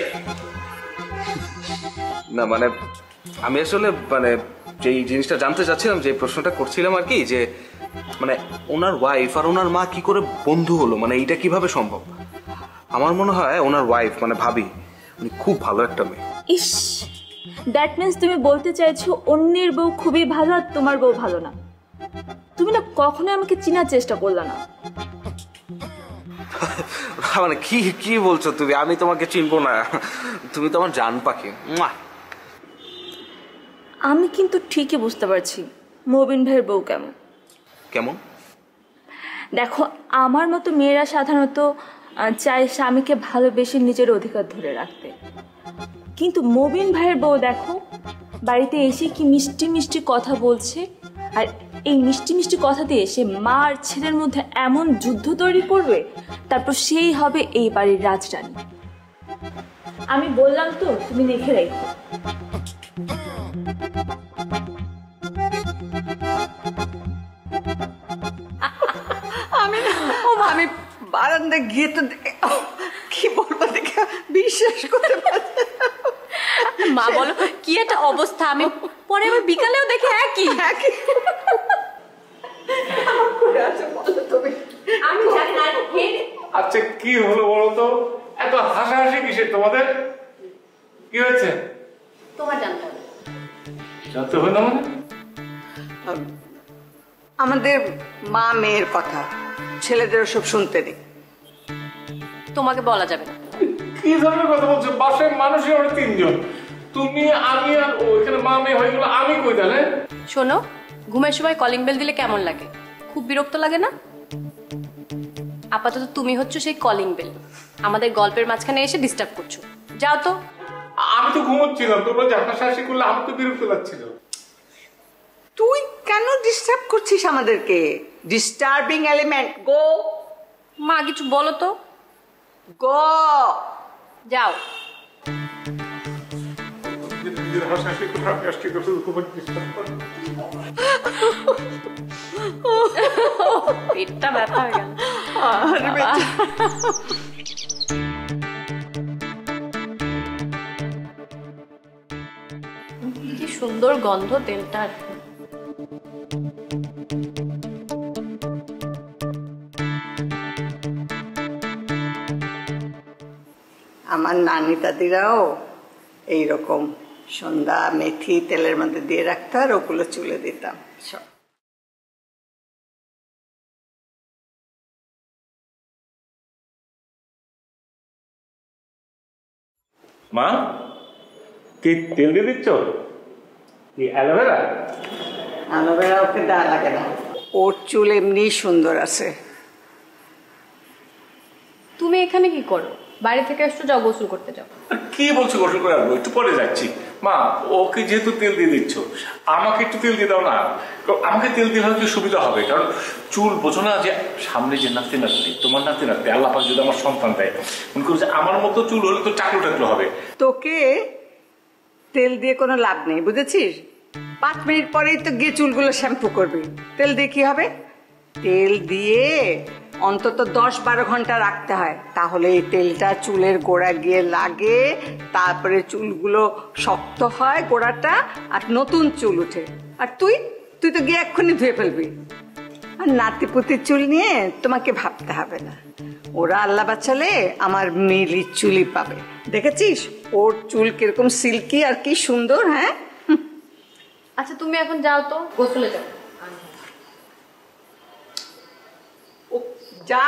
না মানে আমি আসলে মানে যেই জিনিসটা জানতে চাচ্ছিলাম, যে প্রশ্নটা করছিলাম আর কি, যে মানে ওনার ওয়াইফ আর ওনার মা কি করে বন্ধু হলো, মানে এইটা কিভাবে সম্ভব? আমার মনে হয় ওনার ওয়াইফ মানে ভাবি উনি খুব ভালো একটা মেয়ে। ইস, দ্যাট মিন্স তুমি বলতে চাইছো অন্যের বউ খুবই ভালো আর তোমার বউ ভালো না। তুমি না কখনো আমাকে চেনার চেষ্টা করলে না। মানে কি কি বলছো তুমি? আমি তোমাকে চিনবো না? তুমি তো আমার জান পাখি। আমি কিন্তু ঠিকই বুঝতে পারছি মুবিন ভাইয়ের বউ কেমন। কেমন? দেখো, আমার মতো মেয়েরা সাধারণত চায় স্বামীকে ভালোবেসে নিজের অধিকার ধরে রাখতে, কিন্তু মুবিন ভাইয়ের বউ দেখো বাড়িতে এসে কি মিষ্টি মিষ্টি কথা বলছে, আর এই মিষ্টি মিষ্টি কথা দিয়ে সে মা আর ছেলের মধ্যে এমন যুদ্ধ তৈরি করবে, তারপর সেই হবে এই বাড়ির রাজরানী। আমি বললাম তো, তুমি লিখে রেখো। আমি আমি বারান্দায় গিয়ে তো কি বলবো দেখে বিশ্বাস করতে পারছি। মা বলো কি একটা অবস্থা, আমি পরে আবার বিকালেও দেখি একই একই। আমি জানি না। আচ্ছা কি হলো বলো তো? এত হাসাহাসি কিসের তোমাদের? কি হয়েছে? তোমার জানতে হবে। জানতে হবে না মানে? আমাদের মা মেয়ের কথা ছেলেদের সব শুনতে নেই। তোমাকে বলা যাবে না। কি ধরনের কথা বলছো? বাসায় মানুষই আমরা তিনজন, তুমি আমি আর ও, এখানে মা মেয়ে হয়ে গেল, আমি কই তাহলে? শোনো, ঘুমের সময় কলিং বেল দিলে কেমন লাগে? খুব বিরক্ত লাগে না? আপাতত তুমি হচ্ছে সেই কলিং বেল, আমাদের গল্পের মাঝখানে এসে ডিস্টার্ব করছো। যাও তো। আমি তো ঘুমোচ্ছিলাম, তোমরা হাসাহাসি করলে আমার তো বিরক্ত লাগছিল। তুই কেন ডিস্টার্ব করছিস আমাদেরকে? Disturbing element. গো। মা কিছু বলো তো। গো। যাও। হাসাহাসি করে আমি আসছি, খুব ডিস্টার্ব করে। পেটটা ব্যথা হয়ে গেল। কি সুন্দর গন্ধ তেলটার। আমার নানি দাদিরাও এইরকম সন্ধ্যা মেথি তেলের মধ্যে দিয়ে রাখতো আর ওগুলো চুলে দিতাম সব। মা কি তেল দিয়ে দিচ্ছ? কি অ্যালোভেরা? অ্যালোভেরা ওকে দেওয়া লাগে না, ওর চুল এমনি সুন্দর আছে। তুমি এখানে কি করো? বাইরে থেকে আসছো, যাও গোসল করতে যাও। কি বলছো গোসল করে আসবো? একটু পরে যাচ্ছি। মা ওকে যেহেতু তেল দিয়ে দিচ্ছ, আমাকে একটু তেল দিয়ে দাও না। আমাকে তেল দিলে হয়তো সুবিধা হবে, কারণ চুল বোঝো না যে সামনে যে নাতি নাতনি, তোমার নাতি নাতনি আল্লাহ পাক যদি আমার সন্তান দেয়, মনে করো যে আমার মতো চুল হলে তো টাকলো টাকলো হবে। তোকে তেল দিয়ে কোনো লাভ নেই, বুঝেছিস? পাঁচ মিনিট পরেই তো গিয়ে চুলগুলো শ্যাম্পু করবি। তেল দিয়ে কি হবে? তেল দিয়ে অন্তত দশ বারো ঘন্টা রাখতে হয়, তাহলে এই তেলটা চুলের গোড়া গিয়ে লাগে, তারপরে চুলগুলো শক্ত হয় গোড়াটা, আর নতুন চুল উঠে। আর তুই তুই তো গিয়ে এক্ষুনি ধুয়ে ফেলবি। আর নাতিপুতির চুল নিয়ে তোমাকে ভাবতে হবে না, ওরা আল্লাহ বাঁচালে আমার মিলির চুলই পাবে। দেখেছিস ওর চুল কিরকম সিল্কি আর কি সুন্দর। হ্যাঁ আচ্ছা তুমি এখন যাও তো, গোসলে যাও। যা।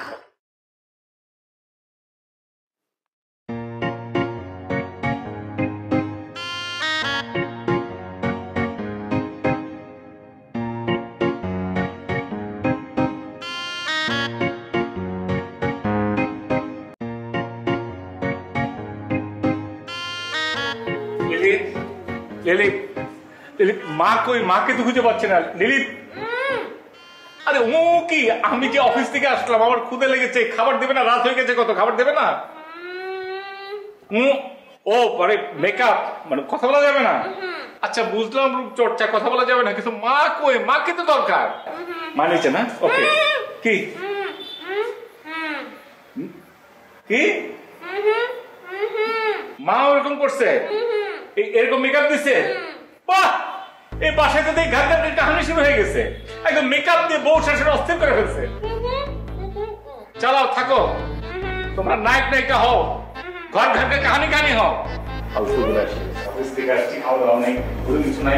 লিলি, লিলি মা কই? মাকে তো খুঁজে পাচ্ছে না। লিলি, আরে ও কি? আমি যে অফিস থেকে আসলাম, আমার ক্ষুধে লেগেছে, খাবার দেবে না? রাত হয়ে গেছে, কত খাবার দেবে না? ও মানে মেকআপ, মানে কথা বলা যাবে না? আচ্ছা বুঝলাম রূপচর্চা কথা বলা যাবে না, কিন্তু মা কই? মাকে তো দরকার। মানিছে না? ওকে। কি কি মা ওরকম করছে? এরকম মেকআপ দিছে? বাহ, এই বাসায় তো দেখি ঘাট ঘাটের কাহিনী শুরু হয়ে গেছে। একদম মেকআপ দিয়ে বউ শাশুড়ি অস্থির করে ফেলছে। চালাও, থাকো, তোমরা নায়ক নায়িকা হও, ঘর ঘাটের কাহিনী কাহিনী হও। অফিস থেকে আসছি, খাওয়া দাওয়া নেই, কোনো কিছু নাই।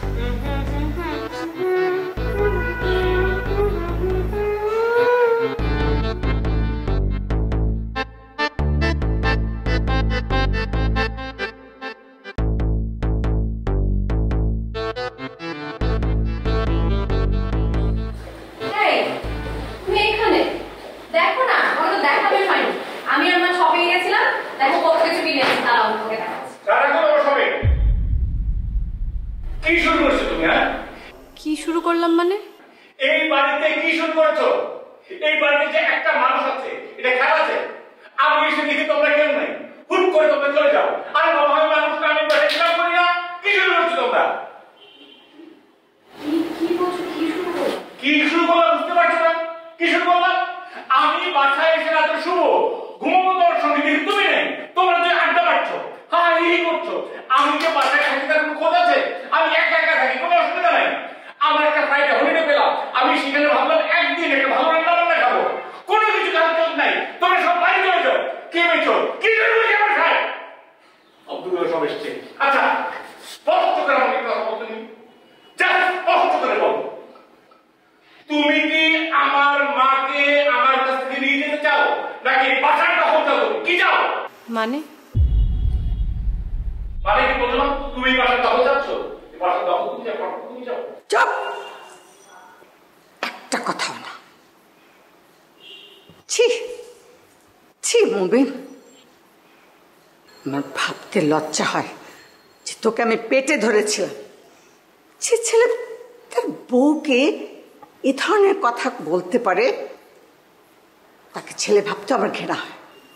কি শুরু করলাম মানে? এই বাড়িতে কি শুরু করেছো? এই বাড়িতে যে একটা মানুষ আছে, এটা খেয়াল আছে? আমি এসে দেখি তোমরা কেউ নাই, হুট করে তোমরা চলে যাও। আরে বাবা, আমি মানুষটা আমি বাসায় করি না। কি শুরু করছো তোমরা? কি বলছো? কি শুরু করলাম? কি শুরু করলাম বুঝতে পারছো না? কি শুরু করলাম? আমি বাসায় এসে রাতে শুভ ঘুমাবো, তোমার সঙ্গে দেখি তুমি নেই, তোমরা যে আড্ডা মারছো, হ্যাঁ এই করছো। আমি যে বাসায় থাকি তার কোনো খোঁজ আছে? আমি একা একা থাকি, কোনো অসুবিধা নাই। আমার একটা ফ্রাইডে হলিডে পেলাম, আমি সেখানে ভাবলাম একদিন একটা ভালো রান্না বান্না খাবো। কোনো কিছু কাজ চোখ নাই, তোমরা সব বাড়ি চলে যাও। কে বেচো? কি শুরু করছি আমার সাহেব? অবদুল্লাহ সব এসছে। আচ্ছা, স্পষ্ট করে আমাকে কথা বলতে নি, যা স্পষ্ট করে বল, তুমি কি আমার মাকে আমার কাছ থেকে নিয়ে যেতে চাও, নাকি বাসার দখল চাও? কি চাও? মানে মানে কি বললাম? তুমি বাসার দখল চাচ্ছ? বাসার দখল তুমি চাও, তুমি চাও? চুপ, একটা কথাও না। ছি ছি মুবিন, আমার ভাবতে লজ্জা হয় যে তোকে আমি পেটে ধরেছিলাম। যে ছেলে তার বউকে এ ধরনের কথা বলতে পারে, তাকে ছেলে ভাবতে আমার ঘৃণা হয়।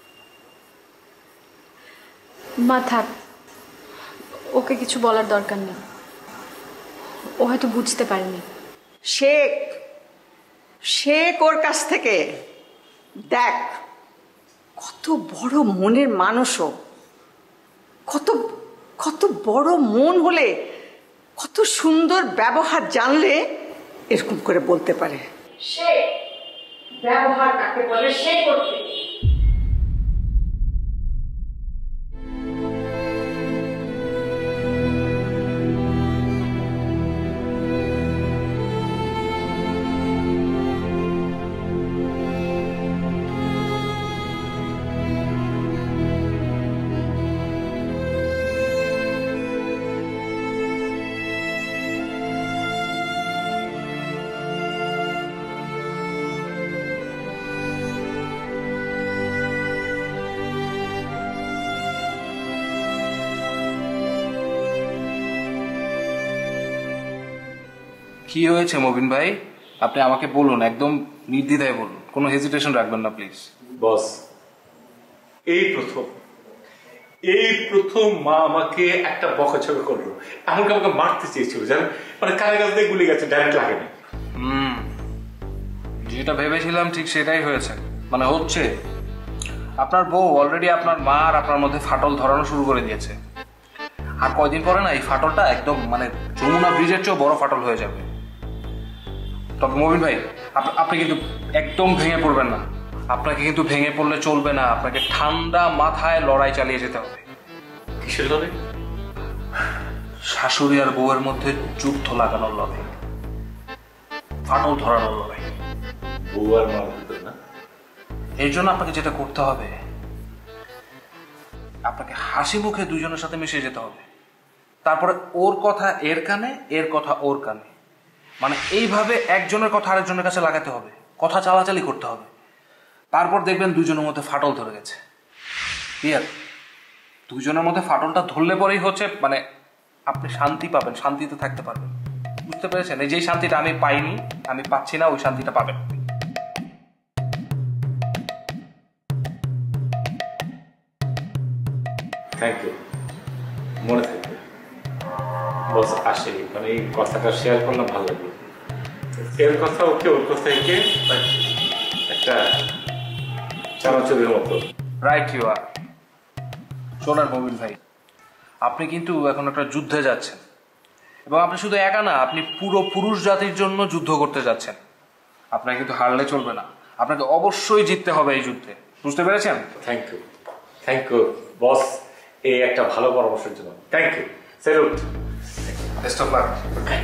মা থাক, ওকে কিছু বলার দরকার নেই, ও হয়তো বুঝতে পারেনি। শেখ শেখ ওর কাছ থেকে, দেখ কত বড় মনের মানুষও, কত কত বড় মন হলে, কত সুন্দর ব্যবহার জানলে এরকম করে বলতে পারে। শেখ ব্যবহার কাকে বলে সে করতে। কি হয়েছে মবিন ভাই? আপনি আমাকে বলুন, একদম নির্দ্বিধায় বলুন, কোনো হেজিটেশন রাখবেন না প্লিজ। বস, এই প্রথম এই প্রথম মা আমাকে একটা বকাঝকা করলো, এমনকি আমাকে মারতে চেয়েছিল, জানেন? মানে কানে কাছ দিয়ে গুলি গেছে, ডাইরেক্ট লাগেনি। হুম, যেটা ভেবেছিলাম ঠিক সেটাই হয়েছে, মানে হচ্ছে। আপনার বউ অলরেডি আপনার মা আর আপনার মধ্যে ফাটল ধরানো শুরু করে দিয়েছে। আর কয়দিন পরে না এই ফাটলটা একদম মানে যমুনা ব্রিজের চেয়েও বড় ফাটল হয়ে যাবে। তবে মবিন ভাই, আপনি কিন্তু একদম ভেঙে পড়বেন না। আপনাকে কিন্তু ভেঙে পড়লে চলবে না, আপনাকে ঠান্ডা মাথায় লড়াই চালিয়ে যেতে হবে। কিসের লড়াই? শাশুড়ি আর বউয়ের মধ্যে যুদ্ধ লাগানোর লড়াই, ফাটল ধরানোর লড়াই। বউ আর মা না, এই জন্য আপনাকে যেটা করতে হবে, আপনাকে হাসি মুখে দুজনের সাথে মিশে যেতে হবে। তারপরে ওর কথা এর কানে, এর কথা ওর কানে, মানে এইভাবে একজনের কথা আরেকজনের কাছে লাগাতে হবে, কথা চালাচালি করতে হবে। তারপর দেখবেন দুজনের মধ্যে ফাটল ধরে গেছে। ক্লিয়ার? দুজনের মধ্যে ফাটলটা ধরলে পরেই হচ্ছে মানে আপনি শান্তি পাবেন, শান্তিতে থাকতে পারবেন। বুঝতে পেরেছেন? এই যে শান্তিটা আমি পাইনি, আমি পাচ্ছি না, ওই শান্তিটা পাবেন। থ্যাংক ইউ, মনে থাকবে। বস আসে, মানে এই কথাটা শেয়ার করলাম ভালো লাগে। এর কথা ওকে, ওর কথা একে, একটা চানাচুরের মতো। Right you are. শোনার মোবিল ভাই, আপনি কিন্তু এখন একটা যুদ্ধে যাচ্ছেন, এবং আপনি শুধু একা না, আপনি পুরো পুরুষ জাতির জন্য যুদ্ধ করতে যাচ্ছেন। আপনাকে কিন্তু হারলে চলবে না, আপনাকে অবশ্যই জিততে হবে এই যুদ্ধে, বুঝতে পেরেছেন? Thank you, thank you boss, এই একটা ভালো পরামর্শের জন্য thank you. Salute, best of luck.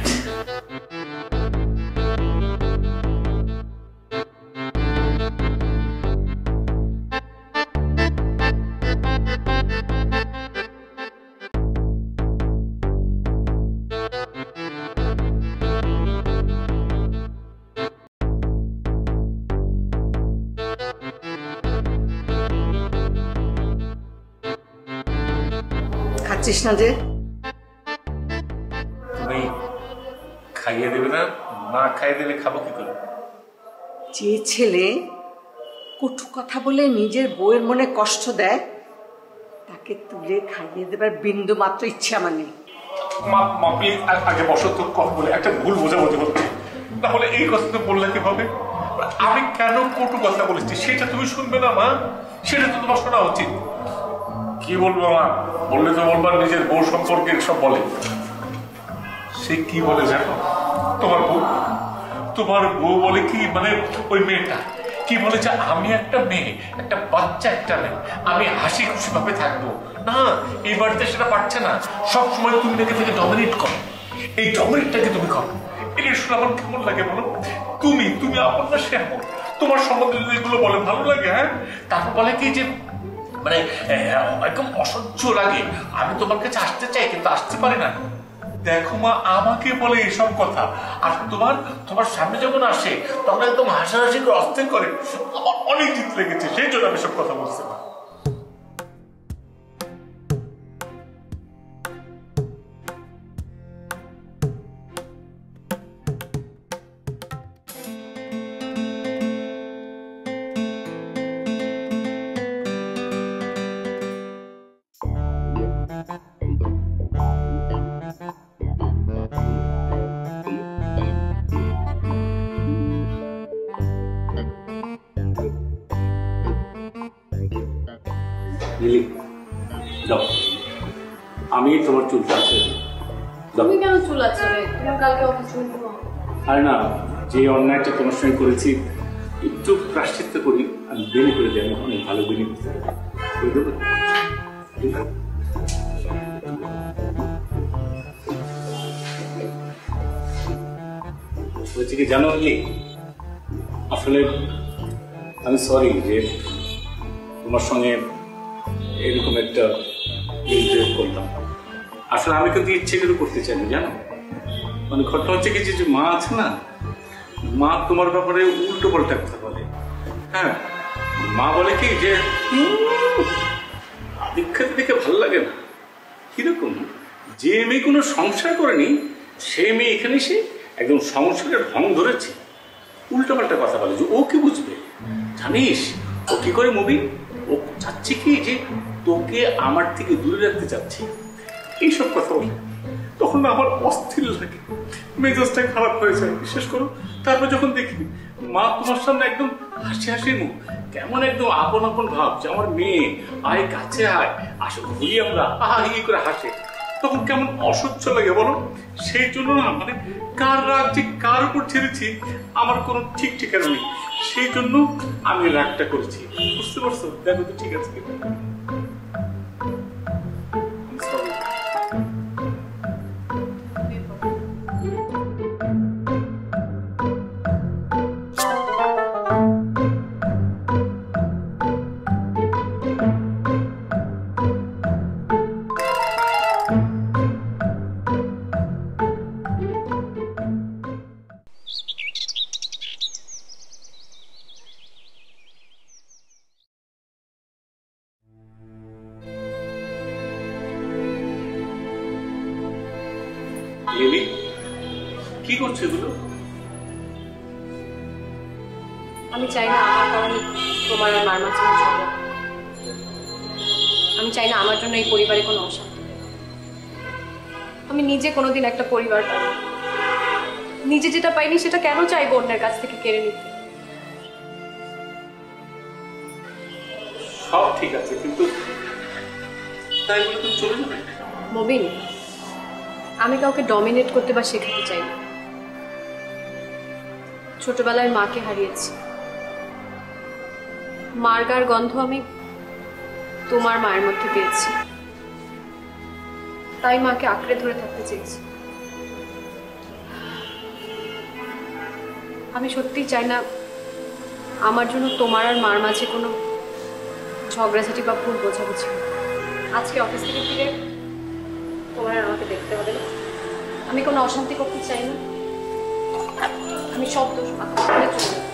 খাচ্ছিস না যে? তুমি খাইয়ে দেবে না? না খাইয়ে দিলে খাবো কি করে? যে ছেলে কটু কথা বলে নিজের বউয়ের মনে কষ্ট দেয়, তাকে তুলে খাইয়ে দেবার বিন্দু মাত্র ইচ্ছে আমার নেই। মা মা প্লিজ আগে বসো তো, কথা বলে একটা ভুল বোঝাবুঝি হচ্ছে, তাহলে এই কথা তো বললে কি হবে? আমি কেন কটু কথা বলেছি সেটা তুমি শুনবে না মা? সেটা তো তোমার শোনা উচিত। কি বলবো মা? বললে তো বলবার নিজের বউ সম্পর্কে সব বলে। সে কি বলে জানো? তোমার বউ তোমার বউ বলে কি, মানে ওই মেয়েটা কি বলে যে আমি একটা মেয়ে, একটা বাচ্চা, একটা মেয়ে, আমি হাসি খুশি ভাবে থাকবো না। এই বাড়িতে সেটা পারছে না, সবসময় তুমি নাকি থেকে ডমিনেট করো। এই ডমিনেটটাকে তুমি করো, এটা শুনে আমার কেমন লাগে বলো? তুমি তুমি আপন না সে আপন, তোমার সম্বন্ধে যদি এগুলো বলে ভালো লাগে? হ্যাঁ, তারপর বলে কি যে মানে একদম অসহ্য লাগে, আমি তোমার কাছে আসতে চাই কিন্তু আসতে পারি না। দেখো মা, আমাকে বলে এসব কথা, আর তোমার তোমার সামনে যখন আসে তখন একদম হাসাহাসি করে অস্থির করে। আমার অনেক জিত লেগেছে, সেই জন্য আমি সব কথা বলছি না। আমি তোমার চুল চাচ্ছি। তুমি কেন চুল আছড়ে? তুমি কালকে অফিসে যাবে। আরে না, যে অন্যায়টা তোমার সঙ্গে করেছি একটু প্রায়শ্চিত্ত করি, আমি বেনি করে দিই। আমি অনেক ভালো বেনি করতে বলছি কি জানো কি, আসলে আমি সরি যে তোমার সঙ্গে এরকম একটা ইন্টারেক্ট করলাম। আসলে আমি কিন্তু ইচ্ছে করে করতে চাই না, জানো। মানে ঘটনা হচ্ছে কি, যে মা আছে না, মা তোমার ব্যাপারে উল্টো পাল্টা কথা বলে। হ্যাঁ, মা বলে কি যে দীক্ষা দেখে ভালো লাগে না। কিরকম? যে মেয়ে কোনো সংসার করেনি সে মেয়ে এখানে এসে একদম সংসারের ঢং ধরেছে, উল্টো পাল্টা কথা বলে। যে ও কি বুঝবে জানিস? ও কি করে মুভি, ও চাচ্ছে কি যে তোকে আমার থেকে দূরে রাখতে চাচ্ছি, এইসব কথা বলে। তখন আমার অস্থির লাগে, মেজাজটা খারাপ হয়ে যায়, বিশ্বাস করো। তারপর যখন দেখি মা তোমার সামনে একদম হাসি হাসি মুখ, কেমন একদম আপন আপন ভাব, যে আমার মেয়ে আয় কাছে আয়, আসো ঘুরি আমরা, আহা হি করে হাসে, তখন কেমন অসহ্য লাগে বলো। সেই জন্য না, মানে কার রাগ যে কার উপর ছেড়েছি আমার কোনো ঠিক ঠিকানা নেই। সেই জন্য আমি রাগটা করেছি, বুঝতে পারছো? দেখো তো ঠিক আছে। কি করছো এগুলো? আমি চাই না আমার কারণে তোমার আর মার মাঝে ঝগড়া। আমি চাই না আমার জন্য এই পরিবারে কোনো অশান্তি। আমি নিজে কোনোদিন একটা পরিবার পাবো, নিজে যেটা পাইনি সেটা কেন চাইবো অন্যের কাছ থেকে কেড়ে নিতে? সব ঠিক আছে, কিন্তু তাই বলে তুমি চলে যাবে? মবিন, আমি কাউকে ডমিনেট করতে বা শেখাতে চাই না। ছোটবেলায় মাকে হারিয়েছি, মার গার গন্ধ আমি তোমার মায়ের মধ্যে পেয়েছি, তাই মাকে আঁকড়ে ধরে থাকতে চেয়েছি। আমি সত্যিই চাই না আমার জন্য তোমার আর মার মাঝে কোনো ঝগড়াঝাটি বা ভুল বোঝাবুঝি। আজকে অফিস থেকে ফিরে তোমার আর আমাকে দেখতে হবে না, আমি কোনো অশান্তি করতে চাই না, আমি সব দোষ মাথা করে চলে যাব।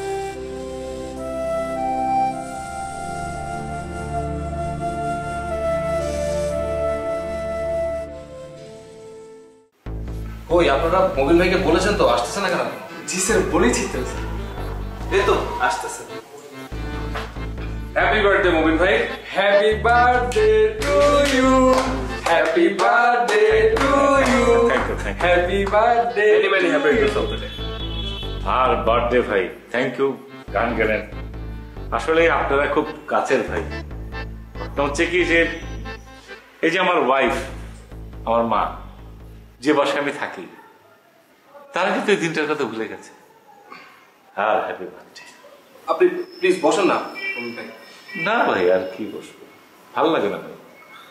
ওই আপনারা মবিন ভাইকে বলেছেন তো, আসতেছে না কেন? জি স্যার, বলেছি তো। এই তো আসতেছে। হ্যাপি বার্থডে মবিন ভাই। Happy birthday to you, happy birthday to you, happy birthday. Many many happy returns of the day. আর বার্থডে ভাই, থ্যাংক ইউ, গান গেলেন। আসলে আপনারা খুব কাছের ভাই। হচ্ছে কি যে এই যে আমার ওয়াইফ, আমার মা, যে বাসায় আমি থাকি, তারা কিন্তু এই দিনটার কথা ভুলে গেছে। আর হ্যাপি বার্থডে। আপনি প্লিজ বসেন না। না ভাই, আর কি বসবো, ভালো লাগে না ভাই।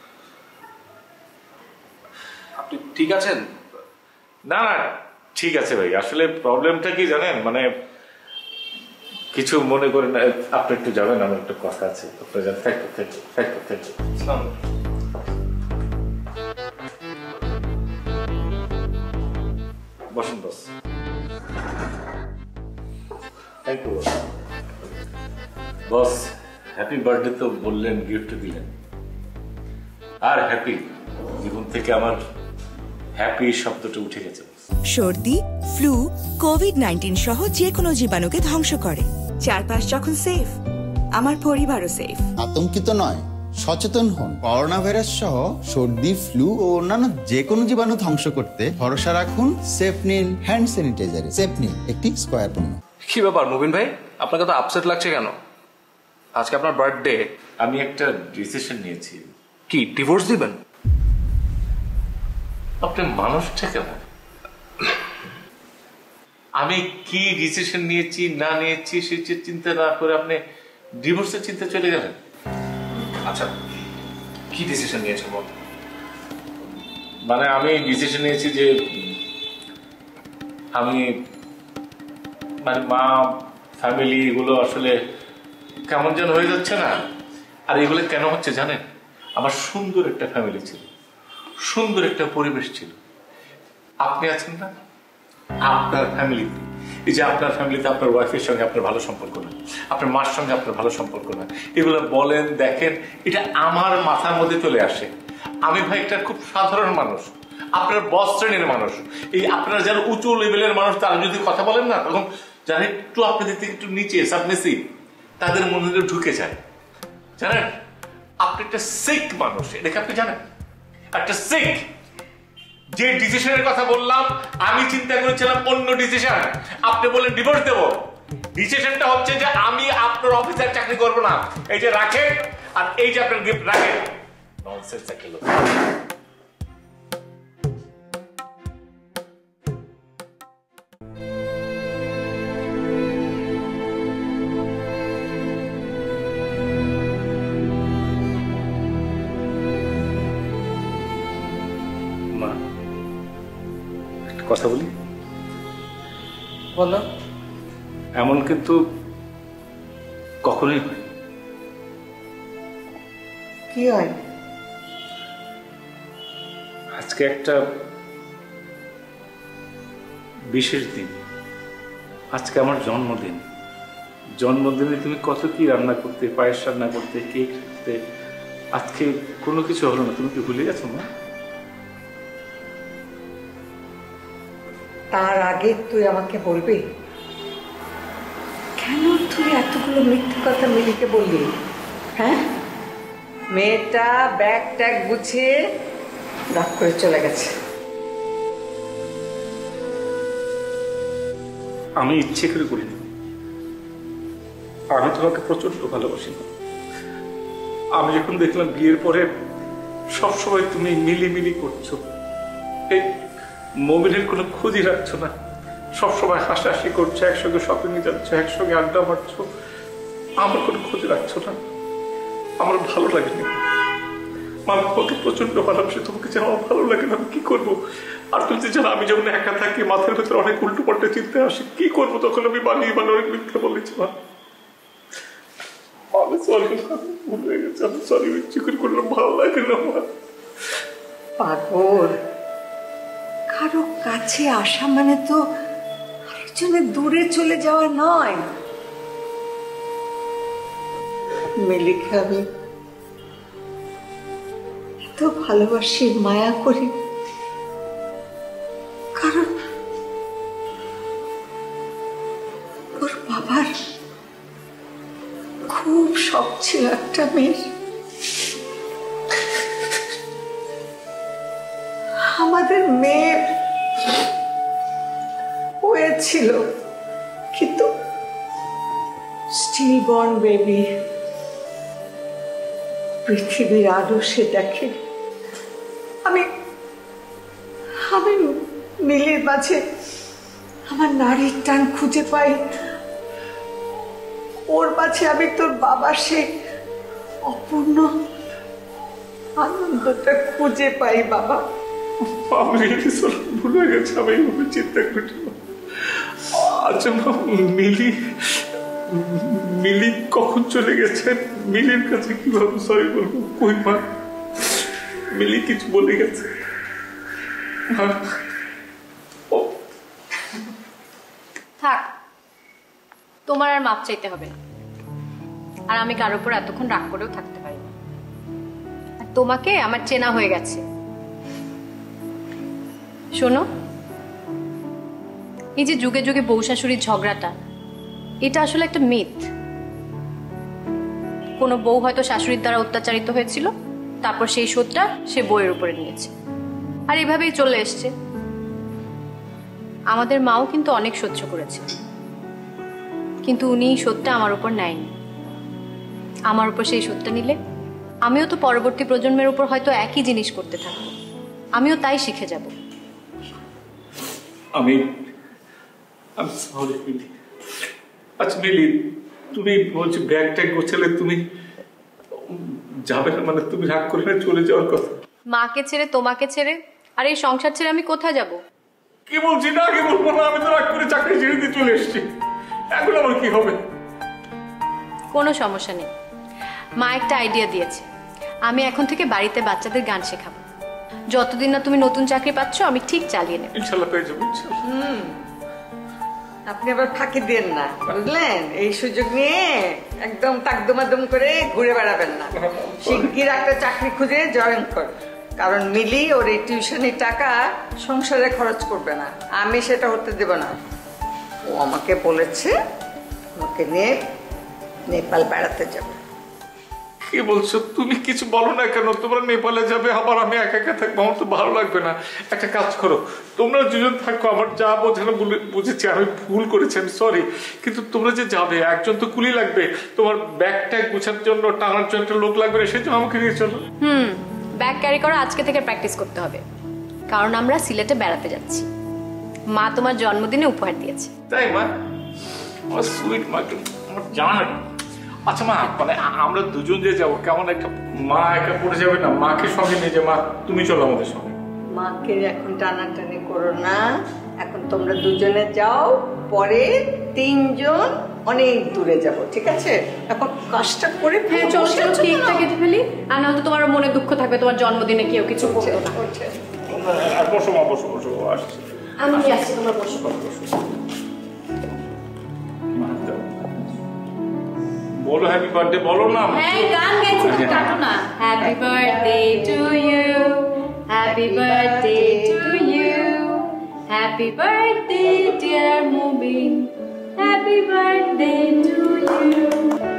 আপনি ঠিক আছেন? না না ঠিক আছে ভাই। আসলে প্রবলেমটা কি জানেন, মানে কিছু মনে করেন, আপনি একটু যাবেন, আমার একটু কথা আছে। আপনার যান, thank you, thank you, thank you, thank you. বসুন boss. Thank you boss. Happy birthday তো বললেন, গিফট দিলেন, আর হ্যাপি জীবন থেকে আমার হ্যাপি শব্দটা উঠে গেছে। সর্দি, ফ্লু, কোভিড নাইন্টিন সহ যে কোনো জীবাণুকে ধ্বংস করে। চারপাশ যখন সেফ, আমার পরিবারও সেফ। আতঙ্কিত নয়, সচেতন হন। করোনা ভাইরাস সহ সর্দি, ফ্লু ও অন্যান্য যে কোনো জীবাণু ধ্বংস করতে ভরসা রাখুন সেফনিল হ্যান্ড স্যানিটাইজারে। সেফনিল একটি স্কয়ার পণ্য। কি ব্যাপার মবিন ভাই, আপনাকে তো আপসেট লাগছে কেন? আজকে আপনার বার্থডে। আমি একটা ডিসিশন নিয়েছি। কি, ডিভোর্স দিবেন? আপনি মানুষটা কেমন? আমি কি ডিসিশন নিয়েছি না নিয়েছি সে চিন্তা না করে আপনি ডিভোর্সের চিন্তা চলে গেলেন। আচ্ছা, কি ডিসিশন নিয়েছেন বল? মানে আমি ডিসিশন নিয়েছি যে আমি মানে মা, ফ্যামিলি, এগুলো আসলে কেমন যেন হয়ে যাচ্ছে না। আর এগুলো কেন হচ্ছে জানেন? আমার সুন্দর একটা ফ্যামিলি ছিল, সুন্দর একটা পরিবেশ ছিল। আপনি আছেন না, আপনার ফ্যামিলিতে, এই যে আপনার ফ্যামিলিতে আপনার ওয়াইফের সঙ্গে আপনার ভালো সম্পর্ক না, আপনার মার সঙ্গে আপনার ভালো সম্পর্ক না, এগুলো বলেন, দেখেন, এটা আমার মাথার মধ্যে চলে আসে। আমি ভাই একটা খুব সাধারণ মানুষ, আপনার বস শ্রেণীর মানুষ। এই আপনারা যারা উঁচু লেভেলের মানুষ, তারা যদি কথা বলেন না, তখন যারা একটু আপনাদের থেকে একটু নিচে সাবমিসিভ, তাদের মধ্যে ঢুকে যায়। জানেন, আপনি একটা সিক মানুষ, এটাকে আপনি জানেন? একটা সিক। যে ডিসিশনের কথা বললাম, আমি চিন্তা করেছিলাম অন্য ডিসিশন। আপনি বলেন ডিভোর্স দেবো। ডিসিশনটা হচ্ছে যে আমি আপনার অফিসের চাকরি করব না। এই যে রাখেন, আর এই যে আপনার গিফট রাখেন। ননসেন্স একটা লোক। কথা বলি? বলো। এমন কিন্তু কখনোই হয়। কি হয়? আজকে একটা বিশেষ দিন, আজকে আমার জন্মদিন। জন্মদিনে তুমি কত কি রান্না করতে, পায়েস রান্না করতে, কেক করতে, আজকে কোনো কিছু হলো না। তুমি কি ভুলে গেছো না? তার আগে তুই আমাকে বলবি কেন তুই এতগুলো মিথ্যে কথা মিলিকে বললি? হ্যাঁ, মেয়েটা ব্যাগ ট্যাগ গুছিয়ে রাগ করে চলে গেছে। আমি ইচ্ছে করে করিনি। আমি তোমাকে প্রচন্ড ভালোবাসি। আমি যখন দেখলাম বিয়ের পরে সবসময় তুমি মিলিমিলি করছো, এই মোবাইলের কোনো খোঁজই রাখছো না, সবসময় হাসাহাসি করছো, একসঙ্গে শপিং এ যাচ্ছ, একসঙ্গে আড্ডা মারছো, আমার কোনো খোঁজ রাখছো না, আমার ভালো লাগেনি। আমি তোমাকে প্রচন্ড ভালোবাসি, তোমাকে যেন আমার ভালো লাগে না, আমি কি করবো? আর তুমি যেন আমি যখন একা থাকি মাথার ভেতরে অনেক উল্টো পাল্টা চিন্তা আসে, কি করবো? তখন আমি বানিয়ে বানিয়ে অনেক মিথ্যা বলেছিলাম। আমি সরি, ভুল হয়ে গেছে, আমি সরি, ইচ্ছে করে করলাম, ভালো লাগে না আমার। পাগল, কারো কাছে আসা মানে তো আরেকজনের দূরে চলে যাওয়া নয়। মিলিকে আমি এত ভালোবাসি, মায়া করি, কারণ ওর বাবার খুব শখ ছিল একটা মেয়ের। আমাদের মেয়ে হয়েছিল, কিন্তু স্টিল বর্ন বেবি, পৃথিবীর আলো সে দেখে। আমি আমি মিলির মাঝে আমার নারীর টান খুঁজে পাই, ওর মাঝে আমি তোর বাবার সে অপূর্ণ আনন্দটা খুঁজে পাই। বাবা, আমি ভুল হয়ে গেছে, আমি এইভাবে চিন্তা করি। আচ্ছা মিলি, মিলি কখন চলে গেছেন? মিলির কাছে কিভাবে সরি বলবো? কই মা, মিলি কিছু বলে গেছে? থাক, তোমার আর মাপ চাইতে হবে না। আর আমি কারোর উপর এতক্ষণ রাগ করেও থাকতে পারি না। আর তোমাকে আমার চেনা হয়ে গেছে। শোনো, এই যে যুগে যুগে বউ শাশুড়ির ঝগড়াটা, এটা আসলে একটা মিথ। কোনো বউ হয়তো শাশুড়ির দ্বারা অত্যাচারিত হয়েছিল, তারপর সেই শোধটা সে বউয়ের উপরে নিয়েছে, আর এভাবেই চলে এসছে। আমাদের মাও কিন্তু অনেক সহ্য করেছে, কিন্তু উনি শোধটা আমার উপর নেয়নি। আমার উপর সেই শোধটা নিলে আমিও তো পরবর্তী প্রজন্মের উপর হয়তো একই জিনিস করতে থাকবো, আমিও তাই শিখে যাব। আমি আমি সরি মিলি। আচ্ছা মিলি, তুমি বলছি ব্যাগ ট্যাগ গোছালে তুমি যাবে না, মানে তুমি রাগ করে না চলে যাওয়ার কথা? মাকে ছেড়ে, তোমাকে ছেড়ে, আর এই সংসার ছেড়ে আমি কোথায় যাব? কি বলছি না, কি বলবো না, আমি তো রাগ করে চাকরি ছেড়ে দিয়ে চলে এসেছি, এখন আমার কি হবে? কোনো সমস্যা নেই, মা একটা আইডিয়া দিয়েছে। আমি এখন থেকে বাড়িতে বাচ্চাদের গান শেখাবো। যতদিন না তুমি নতুন চাকরি পাচ্ছ আমি ঠিক চালিয়ে নেব। ইনশাআল্লাহ পেয়ে যাবো, ইনশাআল্লাহ। হুম, আপনি আবার ফাঁকি দেন না, বুঝলেন? এই সুযোগ নিয়ে একদম তাকদমাদম করে ঘুরে বেড়াবেন না। শিগগির একটা চাকরি খুঁজে জয়েন কর, কারণ মিলি ওর এই টিউশনের টাকা সংসারে খরচ করবে না, আমি সেটা হতে দেব না। ও আমাকে বলেছে ওকে নিয়ে নেপাল বেড়াতে যাবে। কি বলছো তুমি? কিছু বলো না কেন? তোমরা নেপালে যাবে, আবার আমি একা একা থাকবো, আমার তো ভালো লাগবে না। একটা কাজ করো, তোমরা দুজন থাকো, আমার যা বোঝানো বুঝেছি, আমি ভুল করেছি, আমি সরি। কিন্তু তোমরা যে যাবে, একজন তো কুলি লাগবে, তোমার ব্যাগ ট্যাগ গুছানোর জন্য, টানার জন্য একটা লোক লাগবে, সেই জন্য আমাকে নিয়ে চলো। হুম, ব্যাগ ক্যারি করা আজকে থেকে প্র্যাকটিস করতে হবে, কারণ আমরা সিলেটে বেড়াতে যাচ্ছি। মা তোমার জন্মদিনে উপহার দিয়েছে। তাই মা? আমার সুইট মা, আমার জান। আচ্ছা মা, মানে আমরা দুজন যে যাবো, কেমন একটা মা একা পড়ে যাবে না? মাকে সঙ্গে নিয়ে যে, মা তুমি চলো আমাদের সঙ্গে। মাকে এখন টানাটানি করো না, এখন তোমরা দুজনে যাও, পরে তিনজন অনেক দূরে যাব, ঠিক আছে? এখন কাজটা করে হ্যাঁ চলো চলো, কেকটা কেটে ফেলি, আর নয়তো তোমার মনে দুঃখ থাকবে তোমার জন্মদিনে কেউ কিছু বলতো না। আর বসো মা, বসো বসো, আসছি আমি আসছি, তোমরা বসো। বলো হ্যাপি বার্থডে, বলো না। হ্যাঁ গান গাইছি, তো কাটো না। Happy birthday to you, happy birthday to you, happy birthday dear Mubin, happy birthday to you.